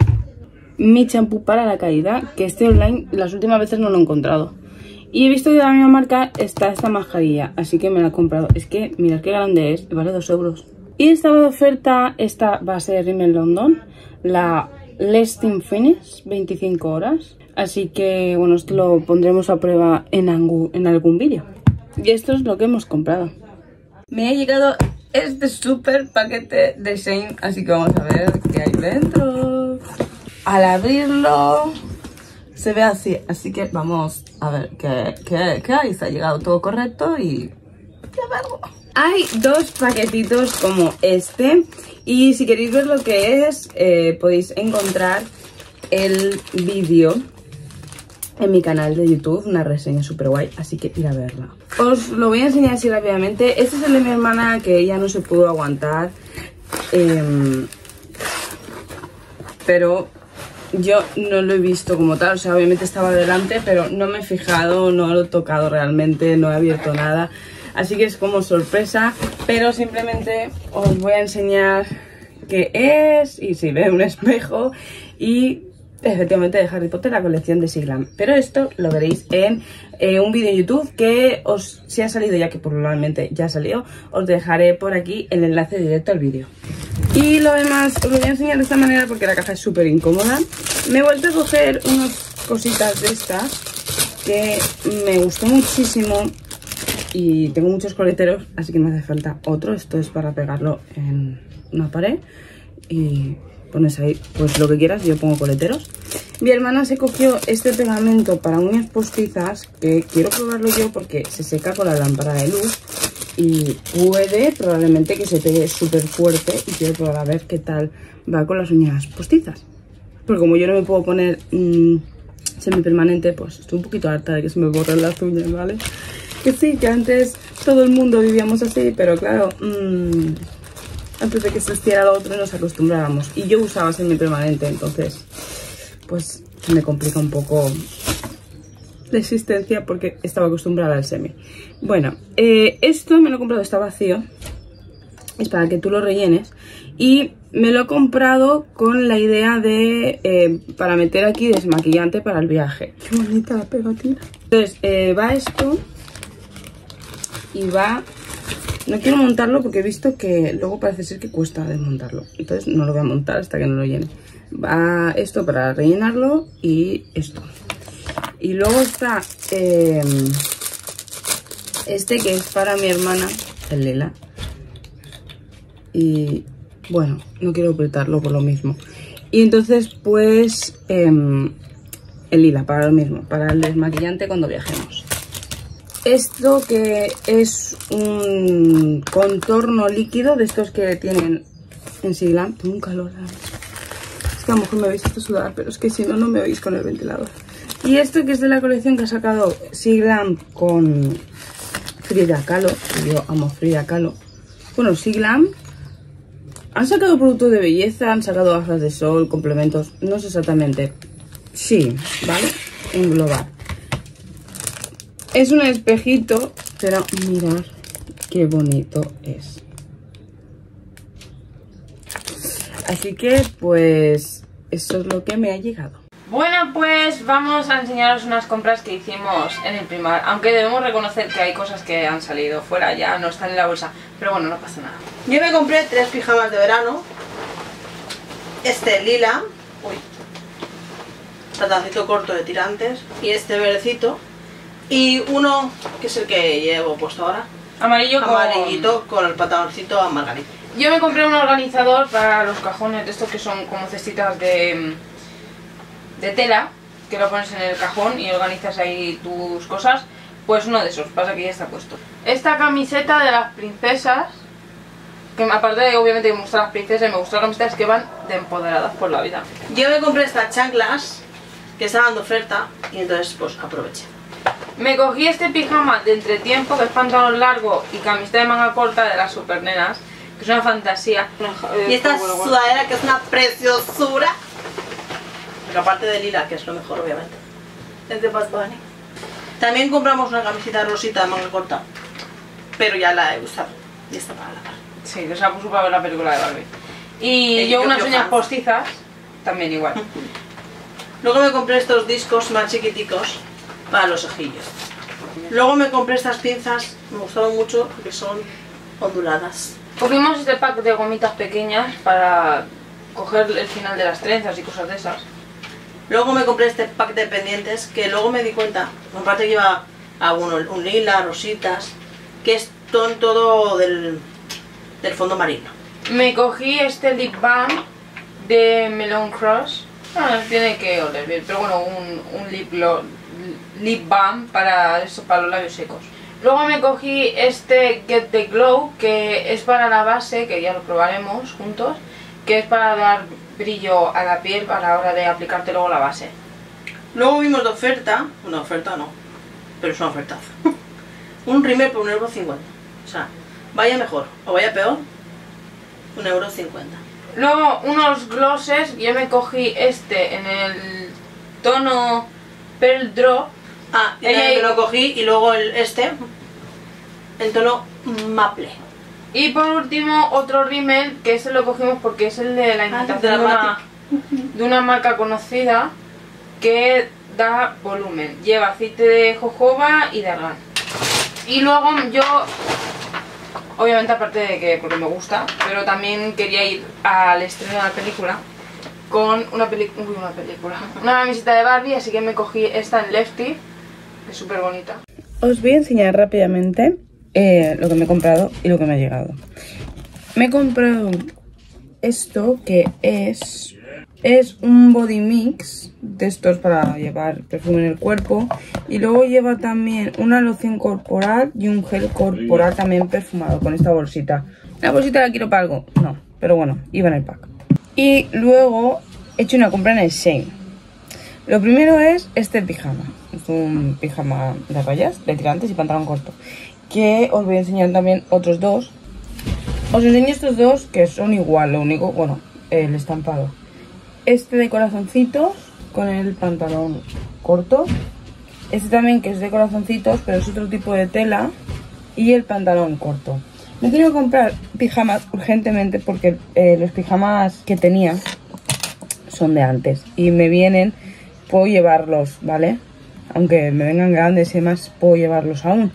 Mi champú para la caída, que este online las últimas veces no lo he encontrado. Y he visto que de la misma marca está esta mascarilla, así que me la he comprado. Es que mirad qué grande es, vale dos euros. Y estaba de oferta esta base de Rimmel London, la Lasting Finish, veinticinco horas. Así que bueno, esto lo pondremos a prueba en, en algún vídeo. Y esto es lo que hemos comprado. Me ha llegado este súper paquete de Shein, así que vamos a ver qué hay dentro. Al abrirlo se ve así, así que vamos a ver qué, qué, qué hay. Se ha llegado todo correcto y a verlo. Hay dos paquetitos como este y si queréis ver lo que es, eh, podéis encontrar el vídeo en mi canal de YouTube, una reseña súper guay, así que ir a verla. Os lo voy a enseñar así rápidamente. Este es el de mi hermana, que ella no se pudo aguantar, eh, pero yo no lo he visto como tal, o sea, obviamente estaba delante, pero no me he fijado, no lo he tocado realmente, no he abierto nada. Así que es como sorpresa, pero simplemente os voy a enseñar qué es. Y si ve un espejo y efectivamente de Harry Potter, la colección de Siglam. Pero esto lo veréis en eh, un vídeo en YouTube que os, si ha salido, ya que probablemente ya salió, os dejaré por aquí el enlace directo al vídeo. Y lo demás os lo voy a enseñar de esta manera porque la caja es súper incómoda. Me he vuelto a coger unas cositas de estas que me gustó muchísimo. Y tengo muchos coleteros, así que me hace falta otro. Esto es para pegarlo en una pared y pones ahí pues lo que quieras. Yo pongo coleteros. Mi hermana se cogió este pegamento para uñas postizas, que quiero probarlo yo porque se seca con la lámpara de luz y puede probablemente que se pegue súper fuerte, y quiero probar a ver qué tal va con las uñas postizas. Porque como yo no me puedo poner mmm, semipermanente, pues estoy un poquito harta de que se me borren las uñas, ¿vale? Que sí, que antes todo el mundo vivíamos así, pero claro, mmm, antes de que se hiciera lo otro nos acostumbrábamos. Y yo usaba semipermanente, entonces pues me complica un poco la existencia porque estaba acostumbrada al semi. Bueno, eh, esto me lo he comprado, está vacío, es para que tú lo rellenes. Y me lo he comprado con la idea de, eh, para meter aquí desmaquillante para el viaje. Qué bonita la pegatina. Entonces, eh, va esto. Y va... No quiero montarlo porque he visto que luego parece ser que cuesta desmontarlo. Entonces no lo voy a montar hasta que no lo llene. Va esto para rellenarlo y esto. Y luego está eh, este que es para mi hermana, el lila. Y bueno, no quiero apretarlo por lo mismo. Y entonces pues eh, el lila para lo mismo, para el desmaquillante cuando viajemos. Esto que es un contorno líquido de estos que tienen en Siglam. Tengo un calor. Es que a lo mejor me habéis visto sudar, pero es que si no, no me oís con el ventilador. Y esto que es de la colección que ha sacado Siglam con Frida Kahlo. Yo amo Frida Kahlo. Bueno, Siglam han sacado productos de belleza, han sacado gafas de sol, complementos, no sé exactamente. Sí, ¿vale? Englobar. Es un espejito, pero mirad qué bonito es. Así que, pues, eso es lo que me ha llegado. Bueno, pues vamos a enseñaros unas compras que hicimos en el Primark. Aunque debemos reconocer que hay cosas que han salido fuera, ya no están en la bolsa. Pero bueno, no pasa nada. Yo me compré tres pijamas de verano. Este lila. Uy. Pantaloncito corto de tirantes. Y este verdecito. Y uno, que es el que llevo puesto ahora, Amarillo con... amarillito con el pantaloncito amargadito. Yo me compré un organizador para los cajones de estos que son como cestitas de, de tela, que lo pones en el cajón y organizas ahí tus cosas. Pues uno de esos, pasa que ya está puesto. Esta camiseta de las princesas, que aparte de obviamente que me gustan las princesas, me gustan las camisetas que van de empoderadas por la vida. Yo me compré estas chanclas que estaban de oferta y entonces pues aproveché. Me cogí este pijama de entretiempo, que es pantalón largo y camiseta de manga corta de las supernenas, que es una fantasía. Y esta sudadera que es una preciosura. Pero aparte de lila, que es lo mejor obviamente. Es de Bad Bunny. También compramos una camiseta rosita de manga corta, pero ya la he usado y está para lavar. Sí, que se la puso para ver la película de Barbie. Y eh, yo, yo unas yo uñas fan. postizas, también igual. Luego me compré estos discos más chiquiticos para los ojillos. Luego me compré estas pinzas, me gustaron mucho porque son onduladas. Cogimos este pack de gomitas pequeñas para coger el final de las trenzas y cosas de esas. Luego me compré este pack de pendientes que luego me di cuenta, aparte lleva ah, bueno, un lila, rositas, que es todo, todo del, del fondo marino. Me cogí este lip balm de Melon Cross. Ah, tiene que oler bien, pero bueno, un, un lip, lo, lip balm para eso, para los labios secos. Luego me cogí este Get the Glow, que es para la base, que ya lo probaremos juntos, que es para dar brillo a la piel a la hora de aplicarte luego la base. Luego vimos de oferta, una oferta no, pero es una ofertaza. Un rímel por un euro cincuenta. O sea, vaya mejor o vaya peor, un euro cincuenta. Luego unos glosses, yo me cogí este en el tono Pearl Drop. Ah, y me lo cogí y luego el este en tono Maple. Y por último otro rímel, que ese lo cogimos porque es el de la imitación de, de, una, de una marca conocida que da volumen. Lleva aceite de jojoba y de argán. Y luego yo, obviamente aparte de que porque me gusta, pero también quería ir al estreno de la película con una, peli uy, una película, una camiseta de Barbie, así que me cogí esta en Lefty, que es súper bonita. Os voy a enseñar rápidamente eh, lo que me he comprado y lo que me ha llegado. Me he comprado esto que es, es un body mix de estos para llevar perfume en el cuerpo. Y luego lleva también una loción corporal y un gel corporal también perfumado con esta bolsita. ¿La bolsita la quiero para algo? No, pero bueno, iba en el pack. Y luego he hecho una compra en el Shein. Lo primero es este pijama. Es un pijama de rayas, de tirantes y pantalón corto. Que os voy a enseñar también otros dos. Os enseño estos dos que son igual, lo único, bueno, el estampado. Este de corazoncitos con el pantalón corto. Este también que es de corazoncitos, pero es otro tipo de tela. Y el pantalón corto. Me quiero comprar pijamas urgentemente porque eh, los pijamas que tenía son de antes. Y me vienen, puedo llevarlos, ¿vale? Aunque me vengan grandes y demás, puedo llevarlos aún.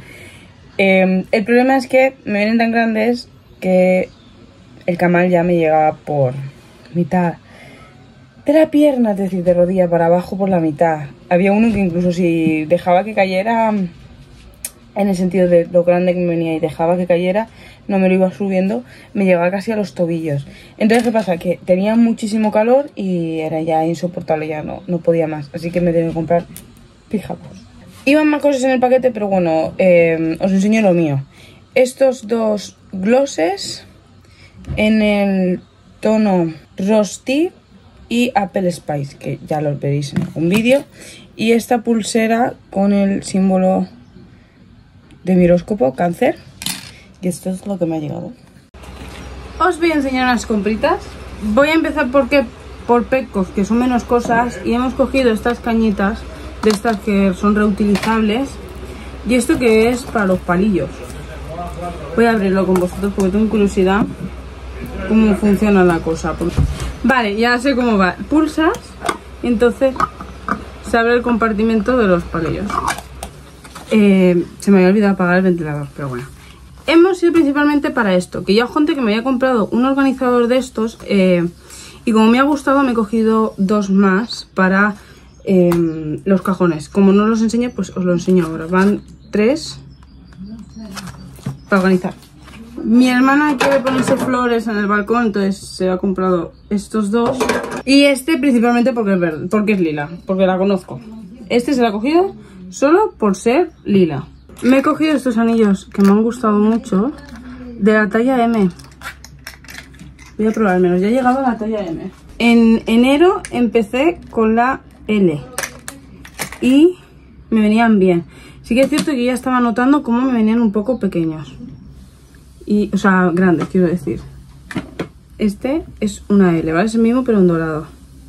Eh, el problema es que me vienen tan grandes que el camal ya me llegaba por mitad de la pierna, es decir, de rodilla para abajo por la mitad. Había uno que incluso si dejaba que cayera, en el sentido de lo grande que me venía y dejaba que cayera, no me lo iba subiendo, me llegaba casi a los tobillos. Entonces, ¿qué pasa? Que tenía muchísimo calor y era ya insoportable, ya no, no podía más. Así que me tenía que comprar pijamas. Iban más cosas en el paquete, pero bueno, eh, os enseño lo mío. Estos dos glosses en el tono Rusty y Apple Spice, que ya los veréis en un vídeo. Y esta pulsera con el símbolo de mi horóscopo, Cáncer. Y esto es lo que me ha llegado. Os voy a enseñar unas compritas. Voy a empezar porque, por Pecos, que son menos cosas. Y hemos cogido estas cañitas, de estas que son reutilizables. Y esto que es para los palillos. Voy a abrirlo con vosotros porque tengo curiosidad cómo funciona la cosa. Vale, ya sé cómo va. Pulsas y entonces se abre el compartimento de los palillos. Eh, se me había olvidado apagar el ventilador, pero bueno. Hemos ido principalmente para esto, que ya gente que me había comprado un organizador de estos eh, y como me ha gustado me he cogido dos más para eh, los cajones. Como no los enseño, pues os lo enseño ahora. Van tres para organizar. Mi hermana quiere ponerse flores en el balcón, entonces se ha comprado estos dos. Y este principalmente porque es verde, porque es lila, porque la conozco. Este se lo ha cogido solo por ser lila. Me he cogido estos anillos que me han gustado mucho, de la talla eme. Voy a probármelos, ya he llegado a la talla eme. En enero empecé con la ele y me venían bien. Sí que es cierto que ya estaba notando cómo me venían un poco pequeños. Y, o sea, grandes, quiero decir. Este es una ele, ¿vale? Es el mismo pero en dorado.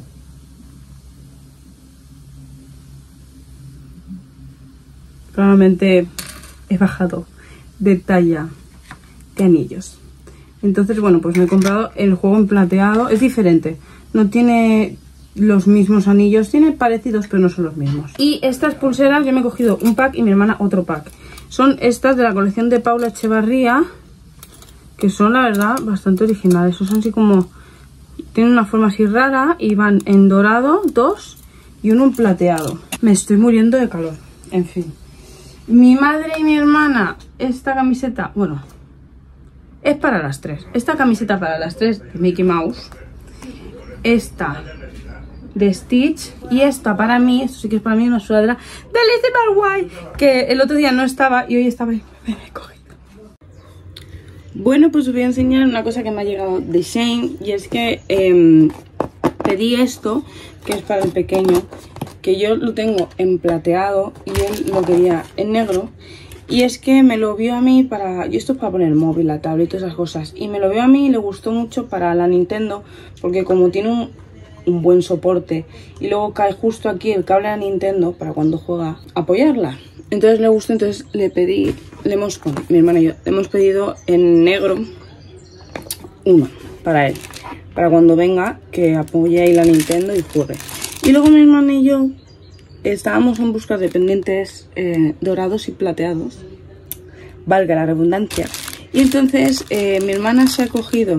Claramente he bajado de talla de anillos. Entonces, bueno, pues me he comprado el juego en plateado. Es diferente, no tiene los mismos anillos, tiene parecidos pero no son los mismos. Y estas pulseras yo me he cogido un pack y mi hermana otro pack. Son estas de la colección de Paula Echevarría, que son la verdad bastante originales. Son así como, tienen una forma así rara y van en dorado dos y uno en plateado. Me estoy muriendo de calor, en fin. Mi madre y mi hermana, esta camiseta, bueno, es para las tres. Esta camiseta para las tres de Mickey Mouse. Esta de Stitch. Y esta para mí, esto sí que es para mí una sudadera de Lizzie McGuire, que el otro día no estaba y hoy estaba y me he cogido. Bueno, pues os voy a enseñar una cosa que me ha llegado de Shein. Y es que eh, pedí esto, que es para el pequeño, que yo lo tengo en plateado y él lo quería en negro. Y es que me lo vio a mí para... Y esto es para poner el móvil, la tablet y todas esas cosas. Y me lo vio a mí y le gustó mucho para la Nintendo, porque como tiene un, un buen soporte y luego cae justo aquí el cable a Nintendo para cuando juega apoyarla. Entonces le gustó, entonces le pedí... Le hemos, bueno, mi hermana y yo, le hemos pedido en negro uno para él. Para cuando venga, que apoye ahí la Nintendo y juegue. Y luego mi hermana y yo estábamos en busca de pendientes eh, dorados y plateados, valga la redundancia. Y entonces eh, mi hermana se ha cogido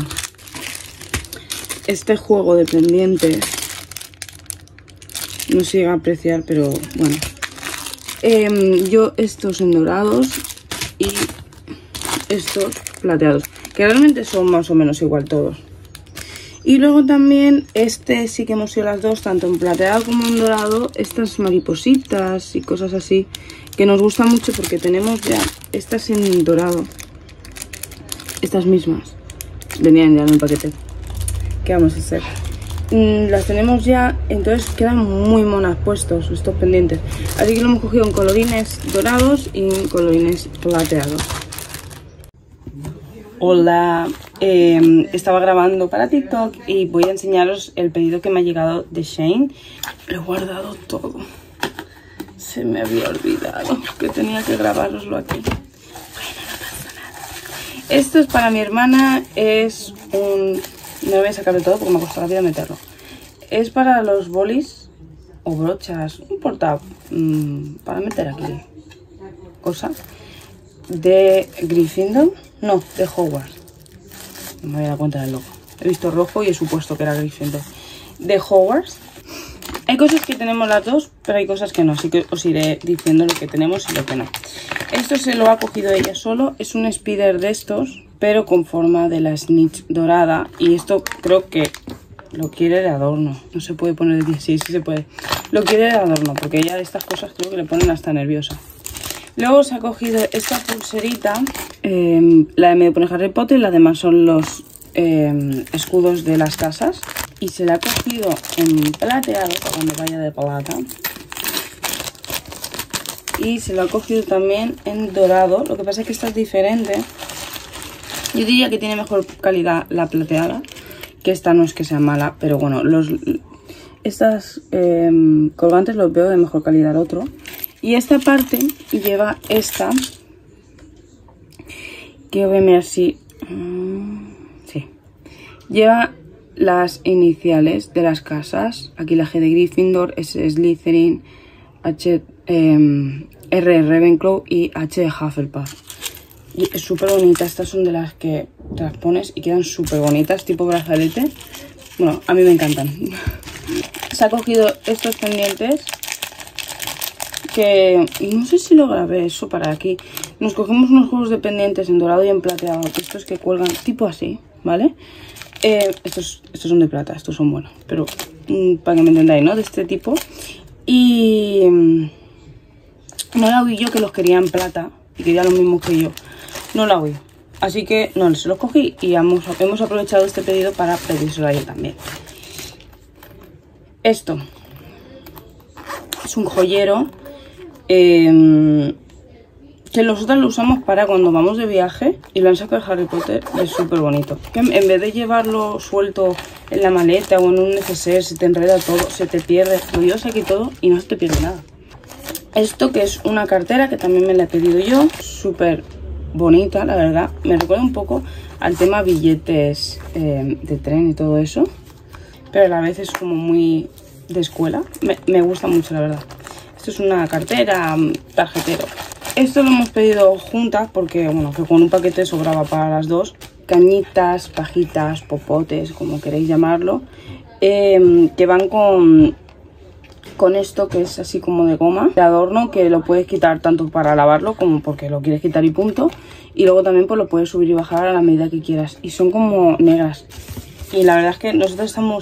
este juego de pendientes, no se llega a apreciar, pero bueno. Eh, yo estos en dorados y estos plateados, que realmente son más o menos igual todos. Y luego también este sí que hemos ido las dos, tanto en plateado como en dorado, estas maripositas y cosas así, que nos gusta mucho porque tenemos ya estas en dorado, estas mismas, venían ya en el paquete. ¿Qué vamos a hacer? Mm, las tenemos ya, entonces quedan muy monas puestos estos pendientes. Así que lo hemos cogido en colorines dorados y en colorines plateados. Hola, eh, estaba grabando para TikTok y voy a enseñaros el pedido que me ha llegado de Shein. Lo he guardado todo. Se me había olvidado que tenía que grabároslo aquí. Bueno, no pasa nada. Esto es para mi hermana, es un... No voy a sacar de todo porque me ha costado la vida meterlo. Es para los bolis o brochas, un porta mmm, para meter aquí cosas. De Gryffindor, no, de Hogwarts. No me había dado cuenta del logo. He visto rojo y he supuesto que era Gryffindor. De Hogwarts. Hay cosas que tenemos las dos, pero hay cosas que no. Así que os iré diciendo lo que tenemos y lo que no. Esto se lo ha cogido ella solo. Es un spider de estos, pero con forma de la snitch dorada. Y esto creo que lo quiere de adorno. No se puede poner de diez. Sí, sí se puede. Lo quiere de adorno, porque ella de estas cosas creo que le ponen hasta nerviosa. Luego se ha cogido esta pulserita, eh, la de medio pone Harry Potter y la demás son los eh, escudos de las casas. Y se la ha cogido en plateado para cuando vaya de plata. Y se lo ha cogido también en dorado. Lo que pasa es que esta es diferente. Yo diría que tiene mejor calidad la plateada, que esta no es que sea mala, pero bueno, los estas eh, colgantes los veo de mejor calidad al otro. Y esta parte lleva esta, que voy a mirar si... Sí. Lleva las iniciales de las casas. Aquí la G de Gryffindor, S de Slytherin, H, eh, R de Ravenclaw y H de Hufflepuff. Y es súper bonita. Estas son de las que te las pones y quedan súper bonitas, tipo brazalete. Bueno, a mí me encantan. Se ha cogido estos pendientes, que no sé si lo grabé eso para aquí. Nos cogemos unos juegos de pendientes en dorado y en plateado, estos que cuelgan tipo así, ¿vale? Eh, estos, estos son de plata, estos son buenos, pero mmm, para que me entendáis, ¿no? De este tipo. Y mmm, no la oí yo que los quería en plata y quería lo mismo que yo. No la oí. Así que no, se los cogí y hemos, hemos aprovechado este pedido para pedírselo a ella también. Esto es un joyero. Eh, que nosotros lo usamos para cuando vamos de viaje y lo han sacado de Harry Potter y es súper bonito. Que en vez de llevarlo suelto en la maleta o en un neceser, se te enreda todo, se te pierde. Lo llevas aquí todo y no se te pierde nada. Esto que es una cartera que también me la he pedido yo, súper bonita, la verdad. Me recuerda un poco al tema billetes eh, de tren y todo eso, pero a la vez es como muy de escuela. Me, me gusta mucho, la verdad. Esto es una cartera, tarjetero. Esto lo hemos pedido juntas porque, bueno, que con un paquete sobraba para las dos. Cañitas, pajitas, popotes, como queréis llamarlo. Eh, que van con, con esto que es así como de goma, de adorno, que lo puedes quitar tanto para lavarlo como porque lo quieres quitar y punto. Y luego también pues lo puedes subir y bajar a la medida que quieras. Y son como negras. Y la verdad es que nosotros estamos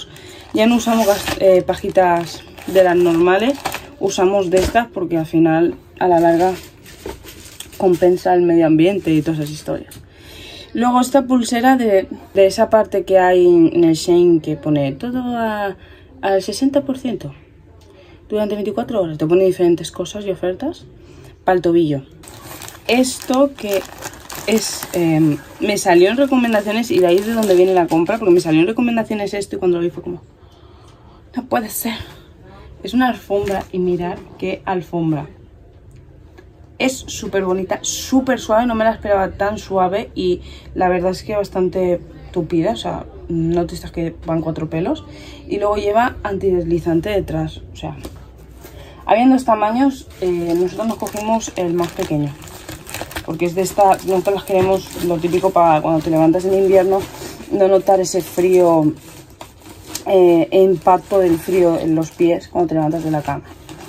Ya no usamos eh, pajitas de las normales, usamos de estas porque al final a la larga compensa el medio ambiente y todas esas historias. Luego esta pulsera de, de esa parte que hay en el Shein que pone todo a, al sesenta por ciento durante veinticuatro horas, te pone diferentes cosas y ofertas para el tobillo. Esto que es eh, me salió en recomendaciones y de ahí es de donde viene la compra, porque me salió en recomendaciones esto y cuando lo vi fue como no puede ser. Es una alfombra y mirad qué alfombra. Es súper bonita, súper suave, no me la esperaba tan suave y la verdad es que bastante tupida, o sea, no te estás que van cuatro pelos. Y luego lleva antideslizante detrás, o sea, habiendo dos tamaños, eh, nosotros nos cogimos el más pequeño. Porque es de esta, nosotros las queremos lo típico para cuando te levantas en invierno, no notar ese frío, eh, impacto del frío en los pies cuando te levantas de la cama.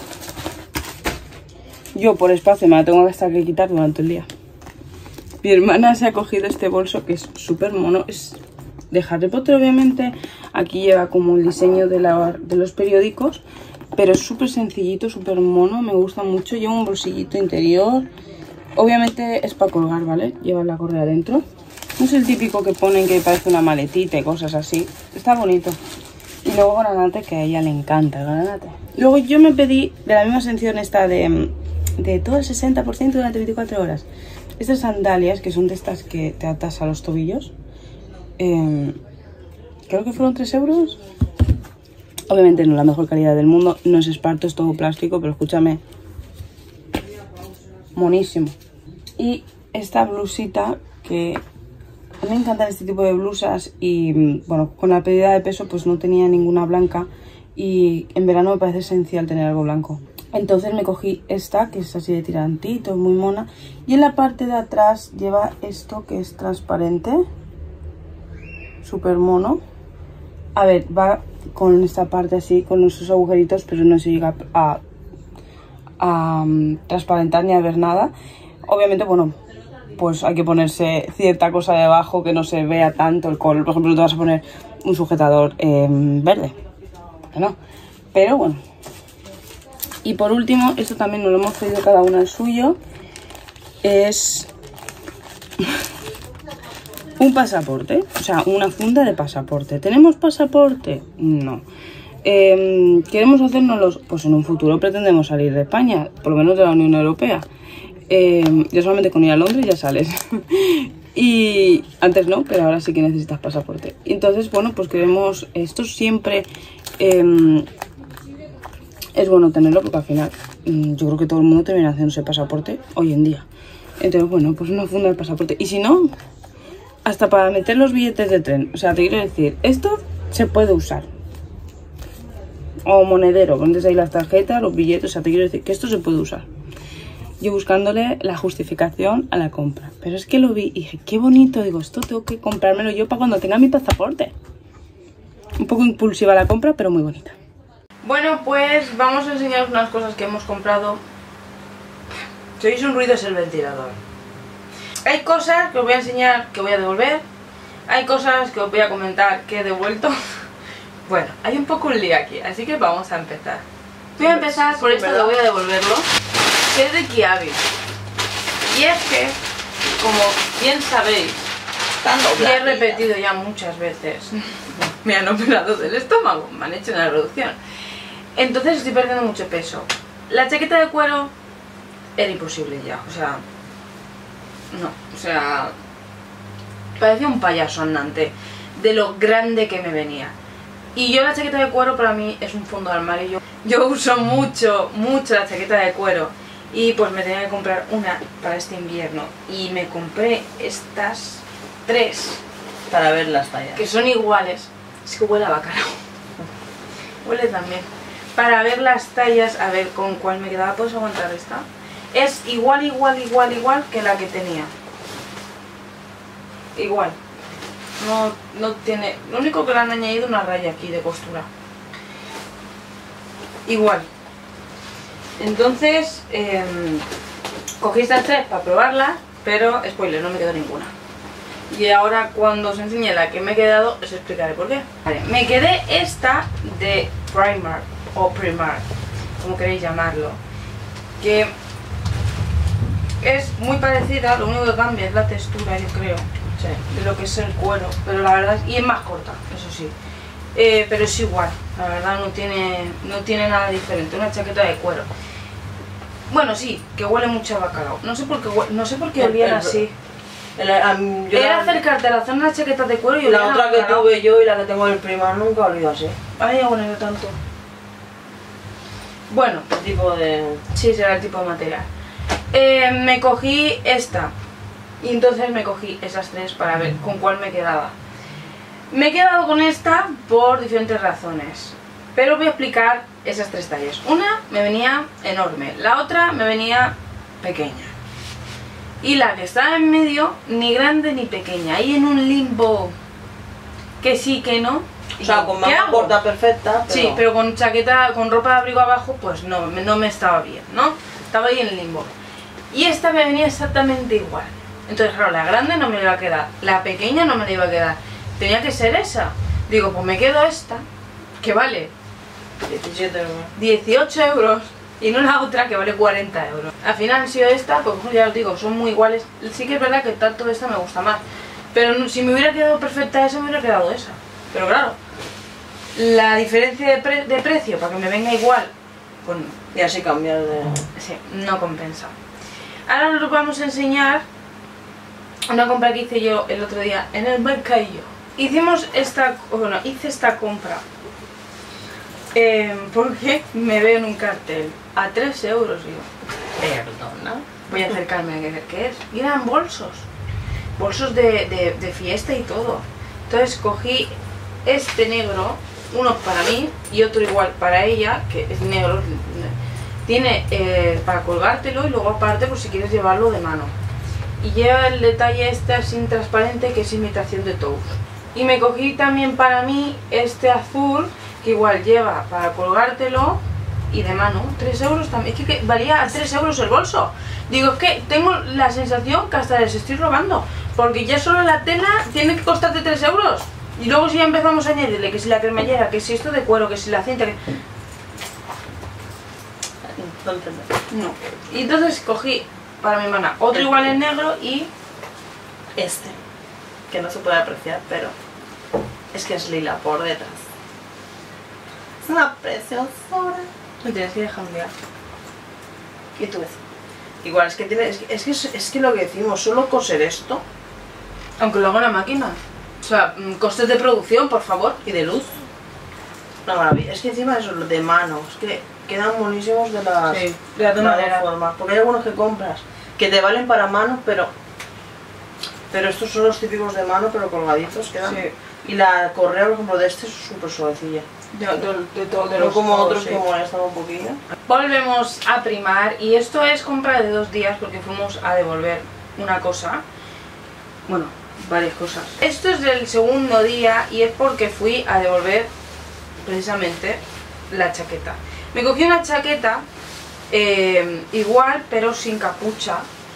Yo por espacio me la tengo que estar que quitar durante el día. Mi hermana se ha cogido este bolso que es súper mono, es de Harry Potter obviamente. Aquí lleva como el diseño de, la, de los periódicos, pero es súper sencillito, súper mono, me gusta mucho. Lleva un bolsillito interior, obviamente es para colgar, ¿vale? Lleva la correa adentro. No es el típico que ponen que parece una maletita y cosas así, está bonito. Y luego granate, que a ella le encanta el granate. Luego yo me pedí de la misma sección esta de... de todo el sesenta por ciento durante veinticuatro horas. Estas sandalias, que son de estas que te atas a los tobillos, eh, creo que fueron tres euros. Obviamente no la mejor calidad del mundo, no es esparto, es todo plástico, pero escúchame, monísimo. Y esta blusita, que a mí me encantan este tipo de blusas y bueno, con la pérdida de peso pues no tenía ninguna blanca y en verano me parece esencial tener algo blanco. Entonces me cogí esta, que es así de tirantito, muy mona. Y en la parte de atrás lleva esto que es transparente. Súper mono. A ver, va con esta parte así, con esos agujeritos, pero no se llega a, a um, transparentar ni a ver nada. Obviamente, bueno, pues hay que ponerse cierta cosa debajo que no se vea tanto el color. Por ejemplo, no te vas a poner un sujetador eh, verde. No, pero bueno. Y por último, esto también nos lo hemos pedido cada uno el suyo, es un pasaporte, o sea, una funda de pasaporte. ¿Tenemos pasaporte? No. Eh, ¿Queremos hacérnoslos? Pues en un futuro pretendemos salir de España, por lo menos de la Unión Europea. Eh, yo solamente con ir a Londres ya sales. Y antes no, pero ahora sí que necesitas pasaporte. Entonces, bueno, pues queremos, esto siempre... Eh, es bueno tenerlo porque al final yo creo que todo el mundo termina haciéndose pasaporte hoy en día. Entonces, bueno, pues una funda de pasaporte. Y si no, hasta para meter los billetes de tren. O sea, te quiero decir, esto se puede usar. O monedero, pones ahí las tarjetas, los billetes. O sea, te quiero decir que esto se puede usar. Yo buscándole la justificación a la compra. Pero es que lo vi y dije, qué bonito. Digo, esto tengo que comprármelo yo para cuando tenga mi pasaporte. Un poco impulsiva la compra, pero muy bonita. Bueno, pues vamos a enseñaros unas cosas que hemos comprado. Si oís un ruido es el ventilador. Hay cosas que os voy a enseñar que voy a devolver. Hay cosas que os voy a comentar que he devuelto. Bueno, hay un poco un lío aquí, así que vamos a empezar. Voy a empezar por esto que voy a devolverlo, que es de Kiabi. Y es que, como bien sabéis, y he repetido ya muchas veces, me han operado del estómago, me han hecho una reducción. Entonces estoy perdiendo mucho peso. La chaqueta de cuero era imposible ya, o sea, no, o sea, parecía un payaso andante de lo grande que me venía. Y yo la chaqueta de cuero para mí es un fondo de armario. Yo, yo uso mucho, mucho la chaqueta de cuero y pues me tenía que comprar una para este invierno y me compré estas tres para ver las tallas, que son iguales. Es que huele a bacalao. Huele también. Para ver las tallas, a ver con cuál me quedaba. ¿Puedes aguantar esta? Es igual, igual, igual, igual que la que tenía. Igual. No, no tiene... Lo único que le han añadido una raya aquí de costura. Igual. Entonces, eh, cogí estas tres para probarlas, pero, spoiler, no me quedó ninguna. Y ahora cuando os enseñe la que me he quedado, os explicaré por qué. Vale, me quedé esta de Primark o Primark, como queréis llamarlo, que es muy parecida, lo único que cambia es la textura, yo creo, sí, de lo que es el cuero, pero la verdad es, y es más corta, eso sí, eh, pero es igual, la verdad no tiene, no tiene nada diferente, una chaqueta de cuero. Bueno, sí, que huele mucho a bacalao. No sé por qué, no sé por qué olían así. El, um, yo Era la, acercarte a la zona de chaquetas de cuero y la olían otra a que bacalao. tuve yo y la que tengo en el Primark nunca olía así. Ay, bueno, yo tanto. Bueno, ¿Qué tipo de...? sí, será el tipo de material. Eh, me cogí esta. Y entonces me cogí esas tres para ver con cuál me quedaba. Me he quedado con esta por diferentes razones. Pero voy a explicar esas tres tallas. Una me venía enorme, la otra me venía pequeña. Y la que estaba en medio, ni grande ni pequeña. Ahí en un limbo que sí, que no. O sea, con manga corta perfecta, pero... Sí, pero con chaqueta, con ropa de abrigo abajo, pues no, no me estaba bien, ¿no? Estaba ahí en el limbo. Y esta me venía exactamente igual. Entonces, claro, la grande no me iba a quedar, la pequeña no me la iba a quedar. Tenía que ser esa. Digo, pues me quedo esta, que vale diecisiete euros. dieciocho euros, y no la otra que vale cuarenta euros. Al final ha sido esta, porque ya os digo, son muy iguales. Sí que es verdad que tanto esta me gusta más, pero si me hubiera quedado perfecta esa, me hubiera quedado esa. Pero claro, la diferencia de, pre de precio para que me venga igual, pues no. Y así cambiar de... Sí, no compensa. Ahora os vamos a enseñar una compra que hice yo el otro día en el mercadillo. Hicimos esta, bueno, hice esta compra eh, porque me veo en un cartel a tres euros, digo, perdona, voy a acercarme a ver qué es. Y eran bolsos, bolsos de, de, de fiesta y todo. Entonces cogí este negro, uno para mí y otro igual para ella, que es negro. Tiene eh, para colgártelo y luego aparte por si quieres llevarlo de mano. Y lleva el detalle este así transparente que es imitación de Tous. Y me cogí también para mí este azul que igual lleva para colgártelo y de mano. tres euros también. Es que, que valía a tres euros el bolso. Digo, es que tengo la sensación que hasta les estoy robando. Porque ya solo la tela tiene que costarte tres euros. Y luego si ya empezamos a añadirle que si la cremallera, que si esto de cuero, que si la cinta, que... No. Y entonces cogí para mi hermana otro igual en negro y Este, que no se puede apreciar, pero es que es lila por detrás. Es una preciosura. me tienes que dejar mirar. ¿Y tú ves? Igual, es que tiene, es que, es que, es que lo que decimos, solo coser esto, Aunque lo haga en la máquina. O sea, costes de producción, por favor. y de luz, una maravilla. Es que encima eso, lo de mano, es que quedan buenísimos de las, Sí, de las dos las maneras. formas. Porque hay algunos que compras que te valen para mano, pero pero estos son los típicos de mano, pero colgaditos quedan. Sí. Y la correa, por ejemplo, de este es súper suavecilla. De, de, de, todo- de No los como todos, otros sí. que molestan un poquillo. Volvemos a primar y esto es compra de dos días porque fuimos a devolver una cosa. Bueno, varias cosas. Esto es del segundo día y es porque fui a devolver precisamente la chaqueta. Me cogí una chaqueta eh, igual pero sin capucha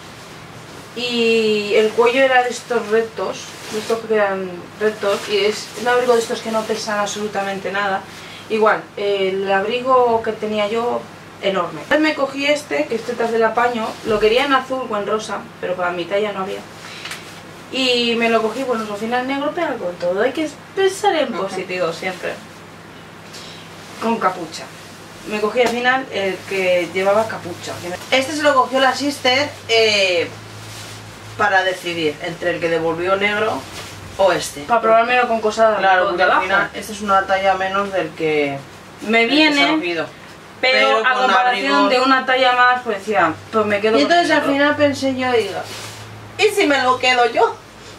y el cuello era de estos rectos, de estos que quedan rectos, y es un abrigo de estos que no pesan absolutamente nada. Igual, eh, el abrigo que tenía yo, enorme. Entonces me cogí este, que este tras del apaño, lo quería en azul o en rosa, pero para mi talla no había. Y me lo cogí, bueno, al final negro pega con todo, hay que pensar en positivo siempre. Con capucha. Me cogí al final el que llevaba capucha. Este se lo cogió la sister eh, para decidir entre el que devolvió negro o este. Para probármelo con cosas Claro, porque al debajo. final este es una talla menos del que Me del que se ha viene, cogido. pero, pero a con comparación abrigos. de una talla más, pues decía, pues me quedo Y con entonces el al negro. final pensé yo, digo, ¿y si me lo quedo yo?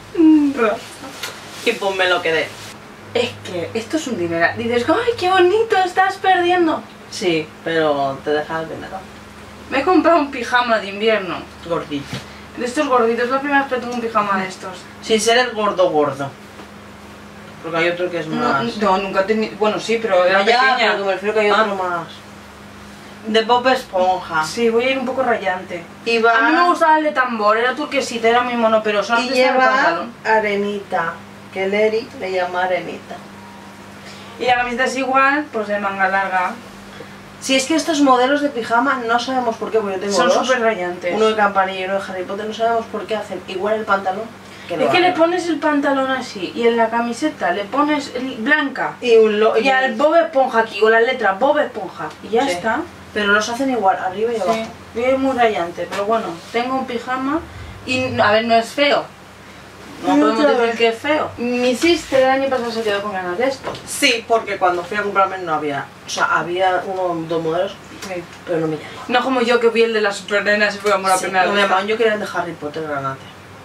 Y pues me lo quedé. Es que esto es un dinero. Dices, ¡ay, qué bonito! Estás perdiendo. Sí, pero te deja el dinero. Me he comprado un pijama de invierno. Gordito. De estos gorditos. Es la primera vez que tengo un pijama de estos. Sin ser el gordo gordo. Porque hay otro que es No, más... no, nunca he tenido... Bueno, sí, pero era No, ya, pequeña. pero que me refiero que hay Ah. otro más... De Bob Esponja. Sí, voy a ir un poco rayante. Y va... A mí me gustaba el de tambor, era turquesita, era muy mono, pero solo Y estaba el lleva pantalón. arenita, que Leri le llama arenita. Y la camiseta es igual, pues de manga larga. Si es que estos modelos de pijama no sabemos por qué, porque yo tengo Son dos, súper rayantes. uno de Campanilla y uno de Harry Potter, no sabemos por qué hacen igual el pantalón que Es lo que le hacen. pones el pantalón así y en la camiseta le pones el- blanca Y, un lo- y al Bob Esponja aquí con la letra Bob Esponja y ya Sí. está. Pero los hacen igual, arriba y abajo. Sí, es muy rayante, pero bueno, tengo un pijama y a ver, no es feo. No No, podemos claro. decir que es feo. Mi sister el año pasado se quedó con ganas de esto. Sí, porque cuando fui a comprarme no había, o sea, había uno dos modelos, Sí. pero no me llamaban. No como yo que vi el de las supernenas y fuimos la Sí, primera no me vez. llamaban, yo quería el de Harry Potter granate.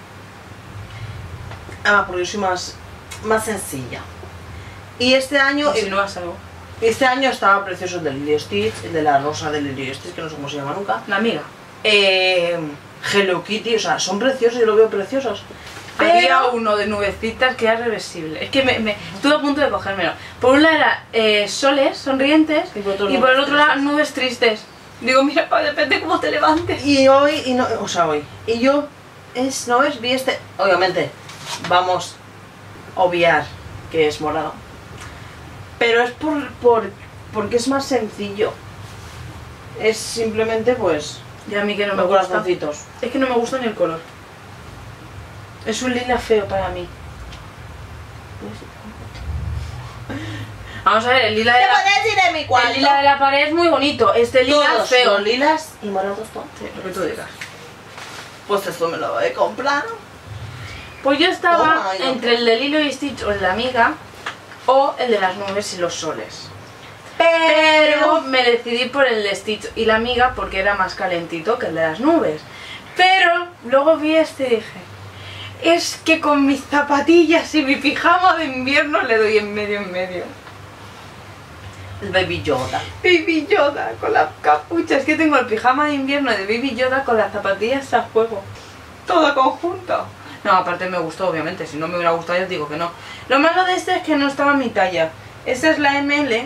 Además, porque yo soy más, más sencilla. Y este año, Si no vas algo. este año estaba precioso el de Lily Stitch, el de la rosa de Lily Stitch, que no sé cómo se llama nunca. La amiga. Eh, Hello Kitty, o sea, son preciosos, yo los veo preciosos. Había Pero uno de nubecitas que era reversible. Es que me, me estuve a punto de cogérmelo. Por un lado era eh, soles sonrientes Y por otro y por el nubes otro lado tristes. nubes tristes. Digo, mira, pa, depende cómo te levantes. Y hoy, y no, o sea, hoy. Y yo, es, ¿no ves? Vi este. Obviamente, vamos a obviar que es morado. Pero es por, por, porque es más sencillo. Es simplemente, pues, Y a mí que no me los gusta. corazoncitos. Es que no me gusta ni el color. Es un lila feo para mí. Vamos a ver, el lila de la, puedes ir de mi el lila de la pared es muy bonito. Este lila es Todos feo. los lilas y morados todos. Sí, lo que tú digas. Pues esto me lo voy a comprar. Pues yo estaba Toma, ya. entre el de Lilo y Stitch o el de la amiga o el de las nubes y los soles. Pero me decidí por el de Stitch y la amiga porque era más calentito que el de las nubes. Pero luego vi este y dije, es que con mis zapatillas y mi pijama de invierno le doy en medio en medio. El Baby Yoda. Baby Yoda con la capucha. Es que tengo el pijama de invierno de Baby Yoda con las zapatillas a juego. Todo conjunto. No, aparte me gustó, obviamente. Si no me hubiera gustado, ya os digo que no. Lo malo de este es que no estaba en mi talla. Esta es la M L.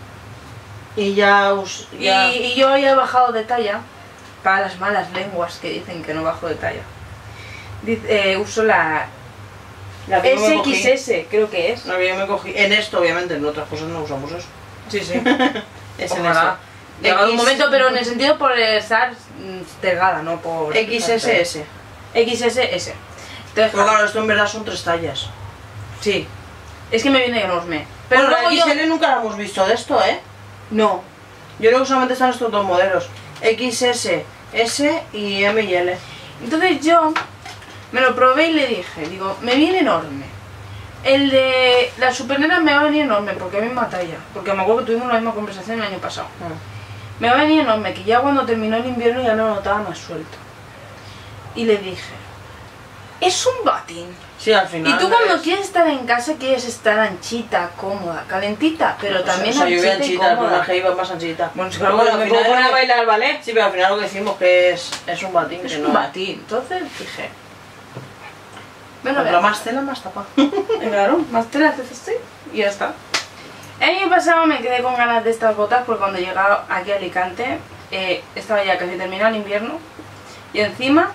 Y ya os. Y, Ya... y yo ya he bajado de talla. Para las malas lenguas que dicen que no bajo de talla. Dice, eh, uso la la que yo me S cogí. X S, creo que es. La que yo me cogí. En esto, obviamente, en otras cosas no usamos eso. Sí, sí. Es en Ojalá. eso. Llegado un X- momento, pero en el sentido por estar mm, tegada, no por... X S S. X S S. Entonces, Pero claro, esto en verdad son tres tallas. sí. Es que me viene enorme. Pero Pero la luego X yo... L nunca la hemos visto de esto, ¿eh? No. Yo creo que solamente están estos dos modelos. X S, S y M y L. Entonces yo me lo probé y le dije, digo, me viene enorme. El de la supernena me va a venir enorme porque es misma talla. Porque me acuerdo que tuvimos la misma conversación el año pasado. Me va a venir enorme, que ya cuando terminó el invierno ya lo notaba más suelto. Y le dije, es un batín. Sí, al final. Y tú cuando es- quieres estar en casa quieres estar anchita, cómoda, calentita, pero O sea, también o sea, yo voy anchita y anchita, el cómoda. personaje iba más anchita. Bueno, es que Pero claro, al me final puedo poner a es- bailar ballet. Sí, pero al final lo que decimos que es, es un batín, Es que un no batín. Entonces dije, bueno, Contra más tela, más tapa. claro, más tela haces así y ya está. El año pasado me quedé con ganas de estas botas porque cuando llegaba aquí a Alicante eh, estaba ya casi terminado el invierno y encima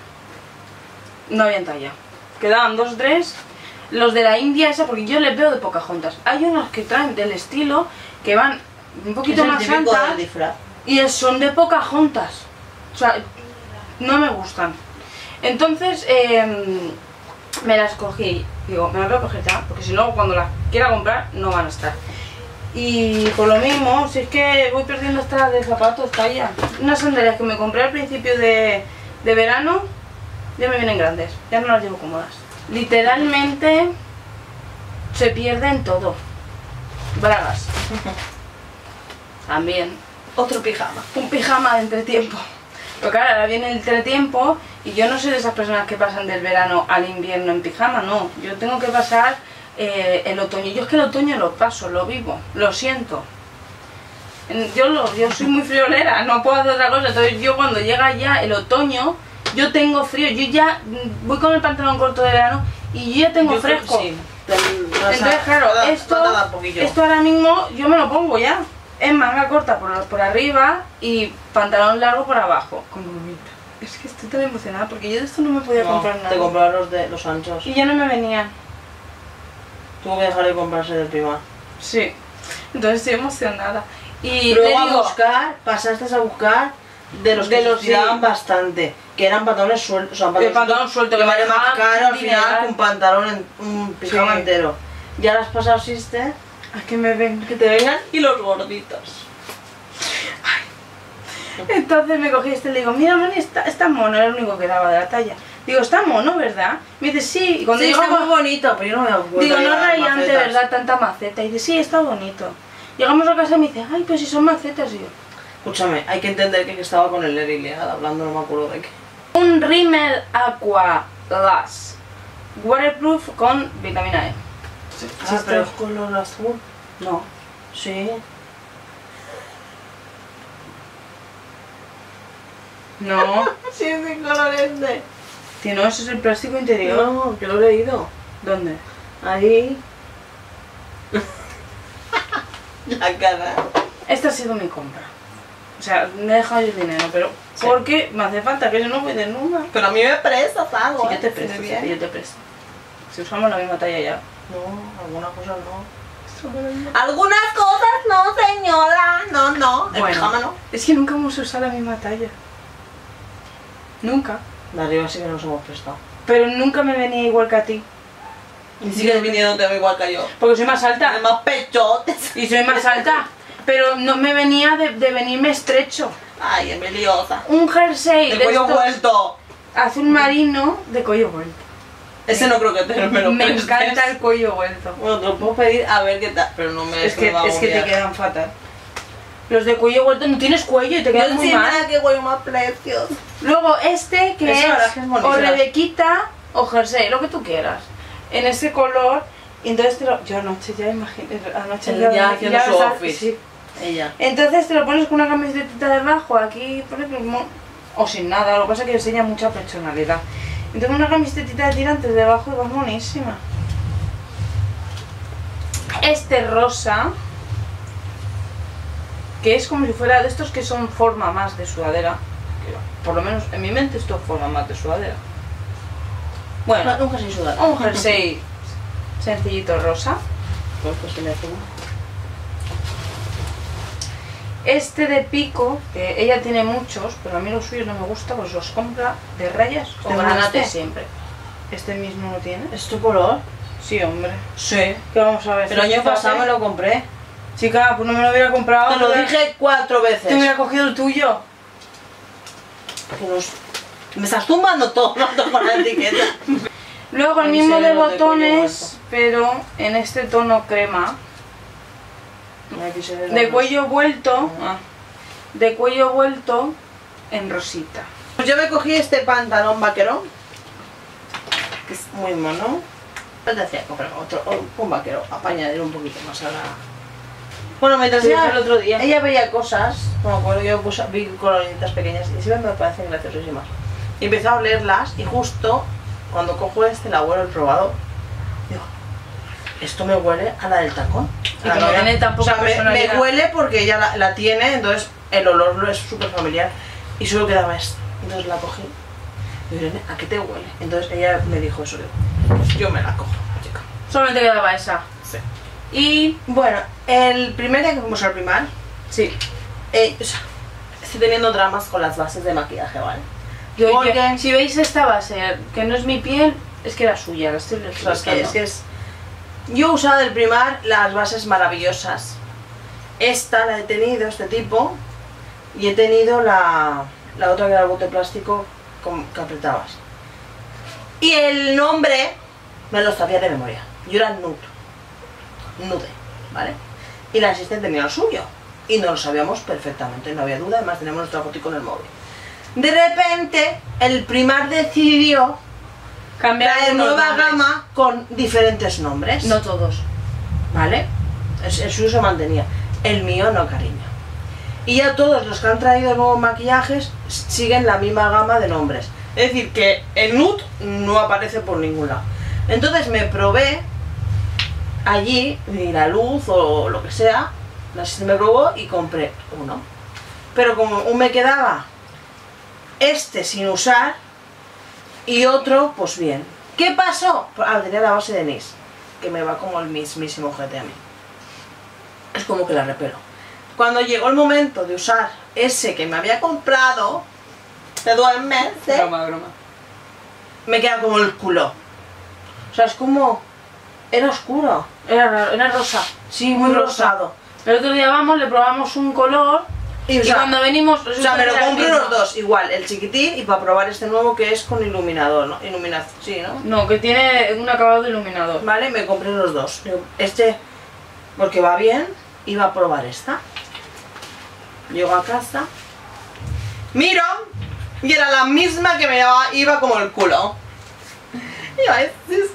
no había talla. Quedaban dos o tres. Los de la India esa, porque yo les veo de Pocahontas. Hay unos que traen del estilo que van un poquito Es el más típico altas del disfraz. y son de Pocahontas. O sea, no me gustan. Entonces eh, me las cogí. Digo, me las voy a coger ya, porque si no, cuando las quiera comprar, no van a estar. Y por lo mismo, si es que voy perdiendo estas de zapatos talla. Unas sandalias que me compré al principio de, de verano, ya me vienen grandes. Ya no las llevo cómodas. Literalmente se pierden todo. Bragas. También. Otro pijama. Un pijama de entretiempo. Pero claro, ahora viene el entretiempo y yo no soy de esas personas que pasan del verano al invierno en pijama, no. Yo tengo que pasar eh, el otoño. Yo es que el otoño lo paso, lo vivo, lo siento. En- Yo, lo, yo soy muy friolera, no puedo hacer otra cosa. Entonces yo cuando llega ya el otoño, yo tengo frío. Yo ya mm, voy con el pantalón corto de verano y yo ya tengo Yo creo- fresco. sí. Te- vas a- Entonces claro, va a dar- esto, va a dar poquillo. esto ahora mismo yo me lo pongo ya. en manga corta por, por arriba y pantalón largo por abajo, con gomita. Es que estoy tan emocionada porque yo de esto no me podía No, comprar nada. te compraron los, de, los anchos. Y ya no me venían. Tuvo que dejar de comprarse del Primar. Sí. Entonces estoy emocionada. Y luego le digo, a buscar, pasaste a buscar de los que De los- se tiraban sí. bastante. Que eran pantalones sueltos. O sea, De pantalón suelto, que que me vale más dejaban caro al dineral. final que un pantalón, en, un pijama Sí. entero. Ya las has pasado Sister. a que me ven. Que te vengan y los gorditos. Entonces me cogí este y le digo, mira, Moni, está, está mono, era el único que daba de la talla. Digo, está mono, ¿verdad? Me dice, sí. Y cuando Sí, está llegamos- muy bonito, pero yo no me he dado cuenta. Digo, de no las rayante, macetas. ¿verdad? Tanta maceta. Y dice, sí, está bonito. Llegamos a casa y me dice, ay, pues si son macetas. Y yo, Escúchame, hay que entender que estaba con el Eri liada, hablando no me acuerdo de qué. un Rimmel Aqua Lash Waterproof con vitamina E. Sí, Ah, pero es color azul. No. Sí. No. Sí, es de color este. Tío, no, eso es el plástico interior. No, que lo he leído. ¿Dónde? Ahí. La cara. Esta ha sido mi compra. O sea, me he dejado el dinero, pero Sí. porque me hace falta, que yo no voy de nunca. Pero a mí me prestas algo. Sí, yo te ¿eh? presto, ¿De sí, bien? yo te presto. Si usamos la misma talla ya. No, algunas cosas no. Algunas cosas no, señora. No, no. El Bueno. pijama no. Es que nunca hemos usado la misma talla. Nunca. De arriba sí que nos hemos prestado. Pero nunca me venía igual que a ti. Y sigues viniéndote igual que yo. Porque soy más alta. Tiene más pechotes. Y soy más alta. Pero no me venía de, de venirme estrecho. Ay, envidiosa. Un jersey De de cuello estos vuelto. azul marino de cuello vuelto. Ese no creo que te me lo Me prestes. encanta el cuello vuelto. Bueno, te lo puedo pedir a ver qué tal. Pero no me Es que, me va a es que te agobiar. quedan fatal. Los de cuello vuelto no tienes cuello y te quedan Yo muy sí, mal. mira qué huevo más precioso. Luego este que Ese la verdad es que es bonito. o rebequita o jersey, lo que tú quieras. En ese color. Y entonces te lo... Yo anoche ya imagino... Anoche Ya ya, haciendo ya su ves- outfit. sí. Ella. Entonces te lo pones con una camiseta debajo, aquí, por ejemplo, o sin nada, lo que pasa es que enseña mucha personalidad. Entonces una camiseta de tirantes debajo y va monísima. Este rosa, que es como si fuera de estos que son forma más de sudadera, que por lo menos en mi mente esto es forma más de sudadera. Bueno, Nunca se sudar. un jersey sencillito rosa. Pues, pues que me fumo. Este de pico, que ella tiene muchos, pero a mí los suyos no me gusta, pues los compra de rayas o ¿Tengo granates este? siempre. ¿Este mismo lo tiene? ¿Es tu color? Sí, hombre. Sí. ¿Qué vamos a ver? Pero el año pasado me lo compré. Chica, pues no me lo hubiera comprado. Te lo hubiera- dije cuatro veces. Te hubiera cogido el tuyo. Que los- Me estás tumbando todo el rato con la etiqueta. Luego el Ahí mismo se de ve los de cuello botones, pero en este tono crema. Aquí se ve la De luz. cuello vuelto. ah, De cuello vuelto en rosita. Pues yo me cogí este pantalón vaquerón, que es muy mono. Yo te decía comprar otro, un vaquero, para añadir un poquito más a la... Bueno, mientras Te ella, dije el otro día. ella veía cosas, no me acuerdo, yo puse, vi coloritas pequeñas y siempre me parecen graciosísimas. Y empecé a olerlas y justo cuando cojo este, la huelo el probador, digo, esto me huele a la del tacón. Y A la como mía. tiene tan poca O sea, me, personalidad. me huele porque ella la, la tiene, entonces el olor no es súper familiar y solo quedaba esto. Entonces la cogí y Irene, ¿a qué te huele? Entonces ella me dijo eso, digo, pues yo me la cojo, chica. Solamente quedaba esa. Sí. Y Bueno, el primer día que fuimos al primar, sí, eh, o sea, estoy teniendo dramas con las bases de maquillaje, ¿vale? yo, yo- Porque- si veis esta base, que no es mi piel, es que era suya, la estoy O sea, es que, utilizando. es que es... Yo he usado del primar las bases maravillosas. Esta la he tenido, este tipo, y he tenido la, la otra que era el bote plástico con, que apretabas. Y el nombre me lo sabía de memoria. Yo era Nude. Nude, ¿vale? Y la asistente tenía el suyo. Y nos lo sabíamos perfectamente, no había duda, además tenemos nuestra foto con el móvil. De repente, el primar decidió Cambiar traer algunos nueva nombres. gama con diferentes nombres. No todos. ¿Vale? El, el suyo se mantenía. El mío no, cariño. Y ya todos los que han traído nuevos maquillajes siguen la misma gama de nombres. Es decir, que el nude no aparece por ningún lado. Entonces me probé allí, y la luz o lo que sea, La asistente me probó y compré uno. Pero como aún me quedaba este sin usar y otro, pues bien. ¿Qué pasó? Ah, tenía la base de N I S, que me va como el mismísimo ojete a mí. Es como que la repelo. Cuando llegó el momento de usar ese que me había comprado de dos meses, Broma, broma. me queda como el culo. O sea, es como... Era oscuro. Era, era rosa. Sí, muy rosado. El otro día vamos, le probamos un color Y, y, o sea, cuando venimos... O sea, me lo compré los dos, igual, el chiquitín y para probar este nuevo que es con iluminador, ¿no? Iluminación, sí, ¿no? No, que tiene un acabado de iluminador. Vale, me compré los dos. Este, porque va bien, iba a probar esta. Llego a casa, miro, y era la misma que me iba, iba como el culo. Y yo, es,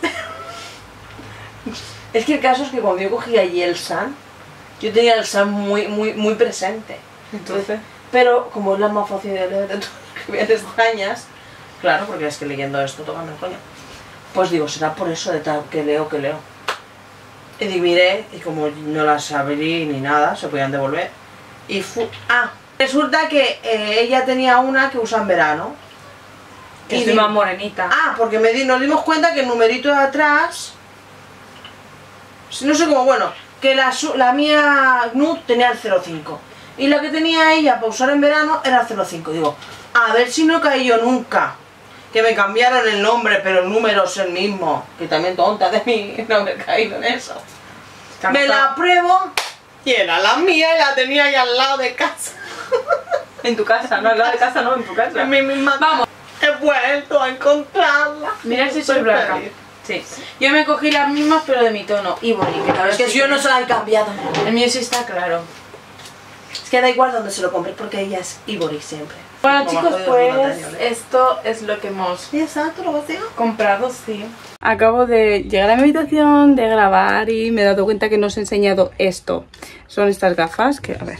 es que el caso es que cuando yo cogí allí el Sun, yo tenía el Sun muy, muy, muy presente. Entonces, Pero como es la más fácil de leer de todas las que me extrañas, claro, porque es que leyendo esto, tócame el coño. Pues digo, será por eso de tal que leo, que leo. Y di- miré, y como no las abrí ni nada, se podían devolver. Y fu ah, resulta que eh, ella tenía una que usa en verano. que Y estoy di- más morenita. Ah, porque me di, nos dimos cuenta que el numerito de atrás, no sé cómo, bueno, que la, su- la mía Nude tenía el cero cinco y la que tenía ella para usar en verano era el cero cinco. Digo, a ver si no caí yo nunca, que me cambiaron el nombre pero el número es el mismo, que también tonta de mí no haber caído en eso. Me la pruebo y era la mía y la tenía ahí al lado de casa. En tu casa, no, al lado de casa, no, en tu casa. En mi misma Vamos. He vuelto a encontrarla. Mira si soy Estoy blanca. feliz. Sí. Yo me cogí las mismas, pero de mi tono. Ivory, que Pero es que yo no se la he cambiado. El mío sí está claro. Es que da igual donde se lo compre porque ella es Ivory siempre. Bueno, Como chicos, ha jodido pues los materiales. esto es lo que hemos ¿Y exacto lo vacío? comprado, sí. Acabo de llegar a mi habitación, de grabar y me he dado cuenta que no os he enseñado esto. Son estas gafas que, a ver.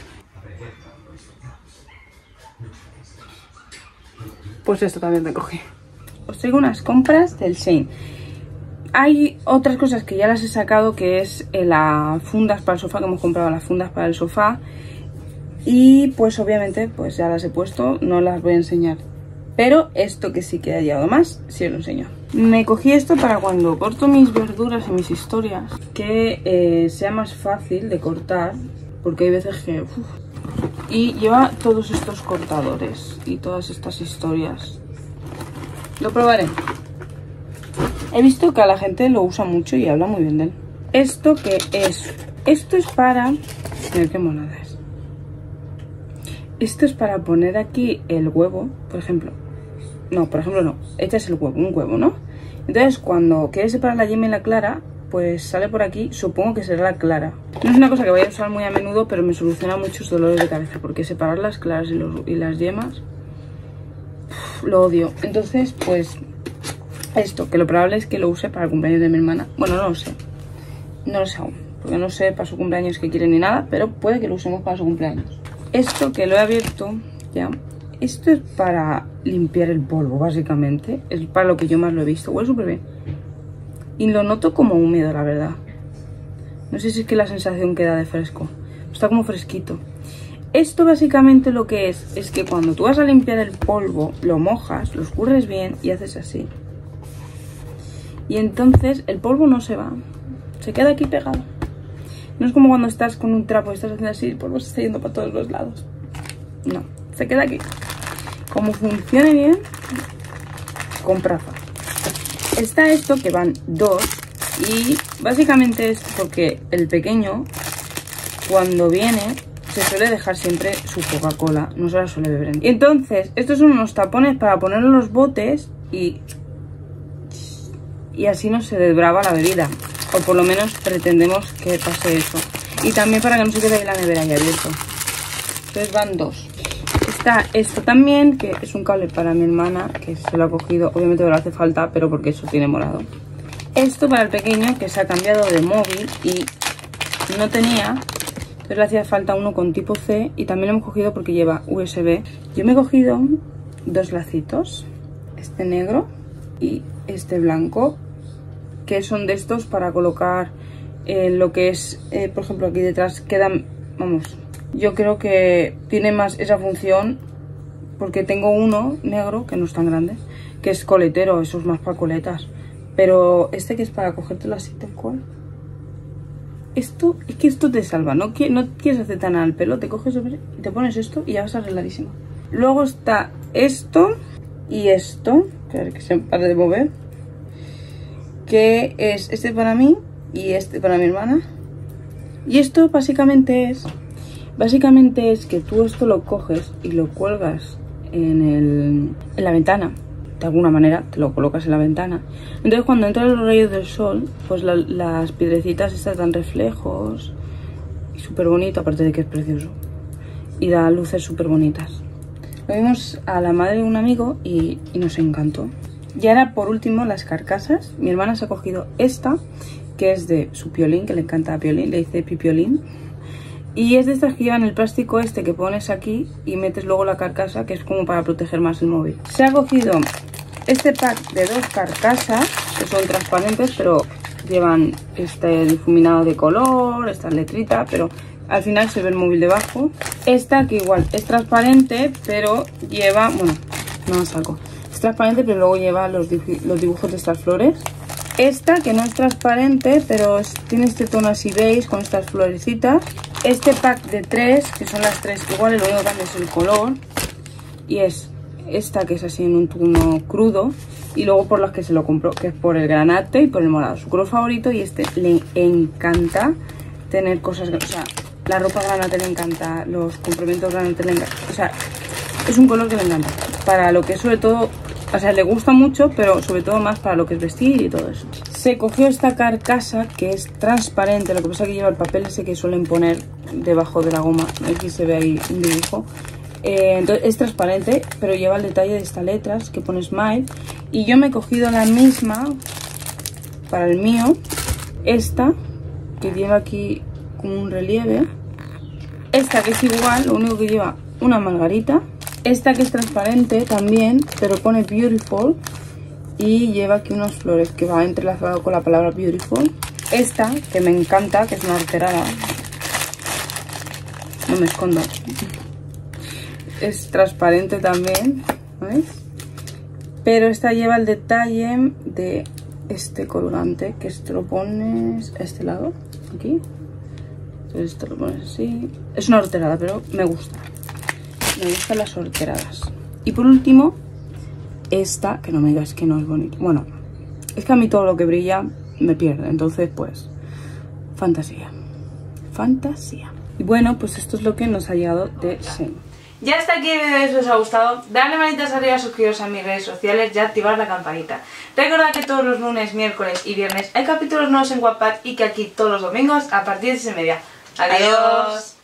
Pues esto también me cogí. Os traigo unas compras del Shein. Hay otras cosas que ya las he sacado, que es eh, las fundas para el sofá, que hemos comprado las fundas para el sofá. Y pues obviamente pues ya las he puesto, no las voy a enseñar. Pero esto que sí que ha llegado más, sí os lo enseño. Me cogí esto para cuando corto mis verduras y mis historias, que eh, sea más fácil de cortar, porque hay veces que... Uf. Y lleva todos estos cortadores y todas estas historias. Lo probaré. He visto que a la gente lo usa mucho y habla muy bien de él. ¿Esto qué es? Esto es para... Mirad qué monada es. Esto es para poner aquí el huevo, por ejemplo. No, por ejemplo no. Echas el huevo, un huevo, ¿no? Entonces cuando quieres separar la yema y la clara, pues sale por aquí, supongo que será la clara. No es una cosa que voy a usar muy a menudo, pero me soluciona muchos dolores de cabeza, porque separar las claras y, los, y las yemas, uf, lo odio. Entonces, pues, esto, que lo probable es que lo use para el cumpleaños de mi hermana. Bueno, no lo sé. No lo sé aún, porque no sé para su cumpleaños qué quiere ni nada, pero puede que lo usemos para su cumpleaños. Esto que lo he abierto ya, esto es para limpiar el polvo, básicamente. Es para lo que yo más lo he visto. Huele súper bien. Y lo noto como húmedo, la verdad. No sé si es que la sensación queda de fresco. Está como fresquito. Esto básicamente lo que es, es que cuando tú vas a limpiar el polvo, lo mojas, lo escurres bien y haces así. Y entonces el polvo no se va. Se queda aquí pegado. No es como cuando estás con un trapo y estás haciendo así, el polvo se está yendo para todos los lados. No, se queda aquí. Como funcione bien, compraza. Está esto que van dos y básicamente es porque el pequeño cuando viene se suele dejar siempre su Coca-Cola, no se la suele beber. Y entonces estos son unos tapones para poner en los botes y, y así no se desbrava la bebida, o por lo menos pretendemos que pase eso. Y también para que no se quede ahí la nevera ahí abierto. Entonces van dos. Está esto también, que es un cable para mi hermana, que se lo ha cogido, obviamente no le hace falta, pero porque eso tiene morado. Esto para el pequeño, que se ha cambiado de móvil y no tenía, entonces le hacía falta uno con tipo C, y también lo hemos cogido porque lleva U S B. Yo me he cogido dos lacitos, este negro y este blanco, que son de estos para colocar eh, lo que es, eh, por ejemplo aquí detrás quedan vamos, yo creo que tiene más esa función, porque tengo uno negro, que no es tan grande, que es coletero, eso es más para coletas. Pero este que es para cogértelo así tal cual. Esto, es que esto te salva, no, no quieres hacer tan al pelo, te coges y te pones esto y ya vas arregladísimo. Luego está esto y esto, que a ver que se pare de mover, que es este para mí y este para mi hermana. Y esto básicamente es, básicamente es que tú esto lo coges y lo cuelgas en, el, en la ventana. De alguna manera te lo colocas en la ventana. Entonces cuando entran los rayos del sol, pues la, las piedrecitas estas dan reflejos. Y súper bonito, aparte de que es precioso. Y da luces súper bonitas. Lo vimos a la madre de un amigo y, y nos encantó. Y ahora por último las carcasas. Mi hermana se ha cogido esta, que es de su piolín, que le encanta a piolín, le dice pipiolín. Y es de estas que llevan el plástico este que pones aquí y metes luego la carcasa, que es como para proteger más el móvil. Se ha cogido este pack de dos carcasas, que son transparentes, pero llevan este difuminado de color, esta letrita, pero al final se ve el móvil debajo. Esta que igual es transparente, pero lleva, bueno, no la saco. Es transparente, pero luego lleva los, los dibujos de estas flores. Esta que no es transparente, pero es, tiene este tono así beige con estas florecitas. Este pack de tres, que son las tres iguales, lo único que cambia es el color. Y es esta que es así en un tono crudo. Y luego por las que se lo compró, que es por el granate y por el morado. Su color favorito, y este le encanta tener cosas... O sea, la ropa granate le encanta, los complementos granate le encanta. O sea, es un color que le encanta. Para lo que es sobre todo... O sea, le gusta mucho, pero sobre todo más para lo que es vestir y todo eso. Se cogió esta carcasa que es transparente, lo que pasa es que lleva el papel ese que suelen poner debajo de la goma. Aquí se ve ahí un dibujo. Eh, entonces es transparente, pero lleva el detalle de estas letras que pone Smile. Y yo me he cogido la misma para el mío. Esta, que lleva aquí como un relieve. Esta que es igual, lo único que lleva una margarita. Esta que es transparente también, pero pone Beautiful y lleva aquí unas flores que va entrelazado con la palabra Beautiful. Esta, que me encanta, que es una horterada. No me escondo. Es transparente también, ¿veis? Pero esta lleva el detalle de este colorante, que esto lo pones a este lado, aquí. Entonces esto lo pones así. Es una horterada, pero me gusta. Me gustan las horteradas. Y por último, esta, que no me digas que no es bonita. Bueno, es que a mí todo lo que brilla me pierde. Entonces, pues, fantasía. Fantasía. Y bueno, pues esto es lo que nos ha llegado de Shein. Ya está aquí el vídeo, si os ha gustado, darle manitas arriba, suscribiros a mis redes sociales y activar la campanita. Recordad que todos los lunes, miércoles y viernes hay capítulos nuevos en Wattpad y que aquí todos los domingos a partir de seis y media. Adiós. Adiós.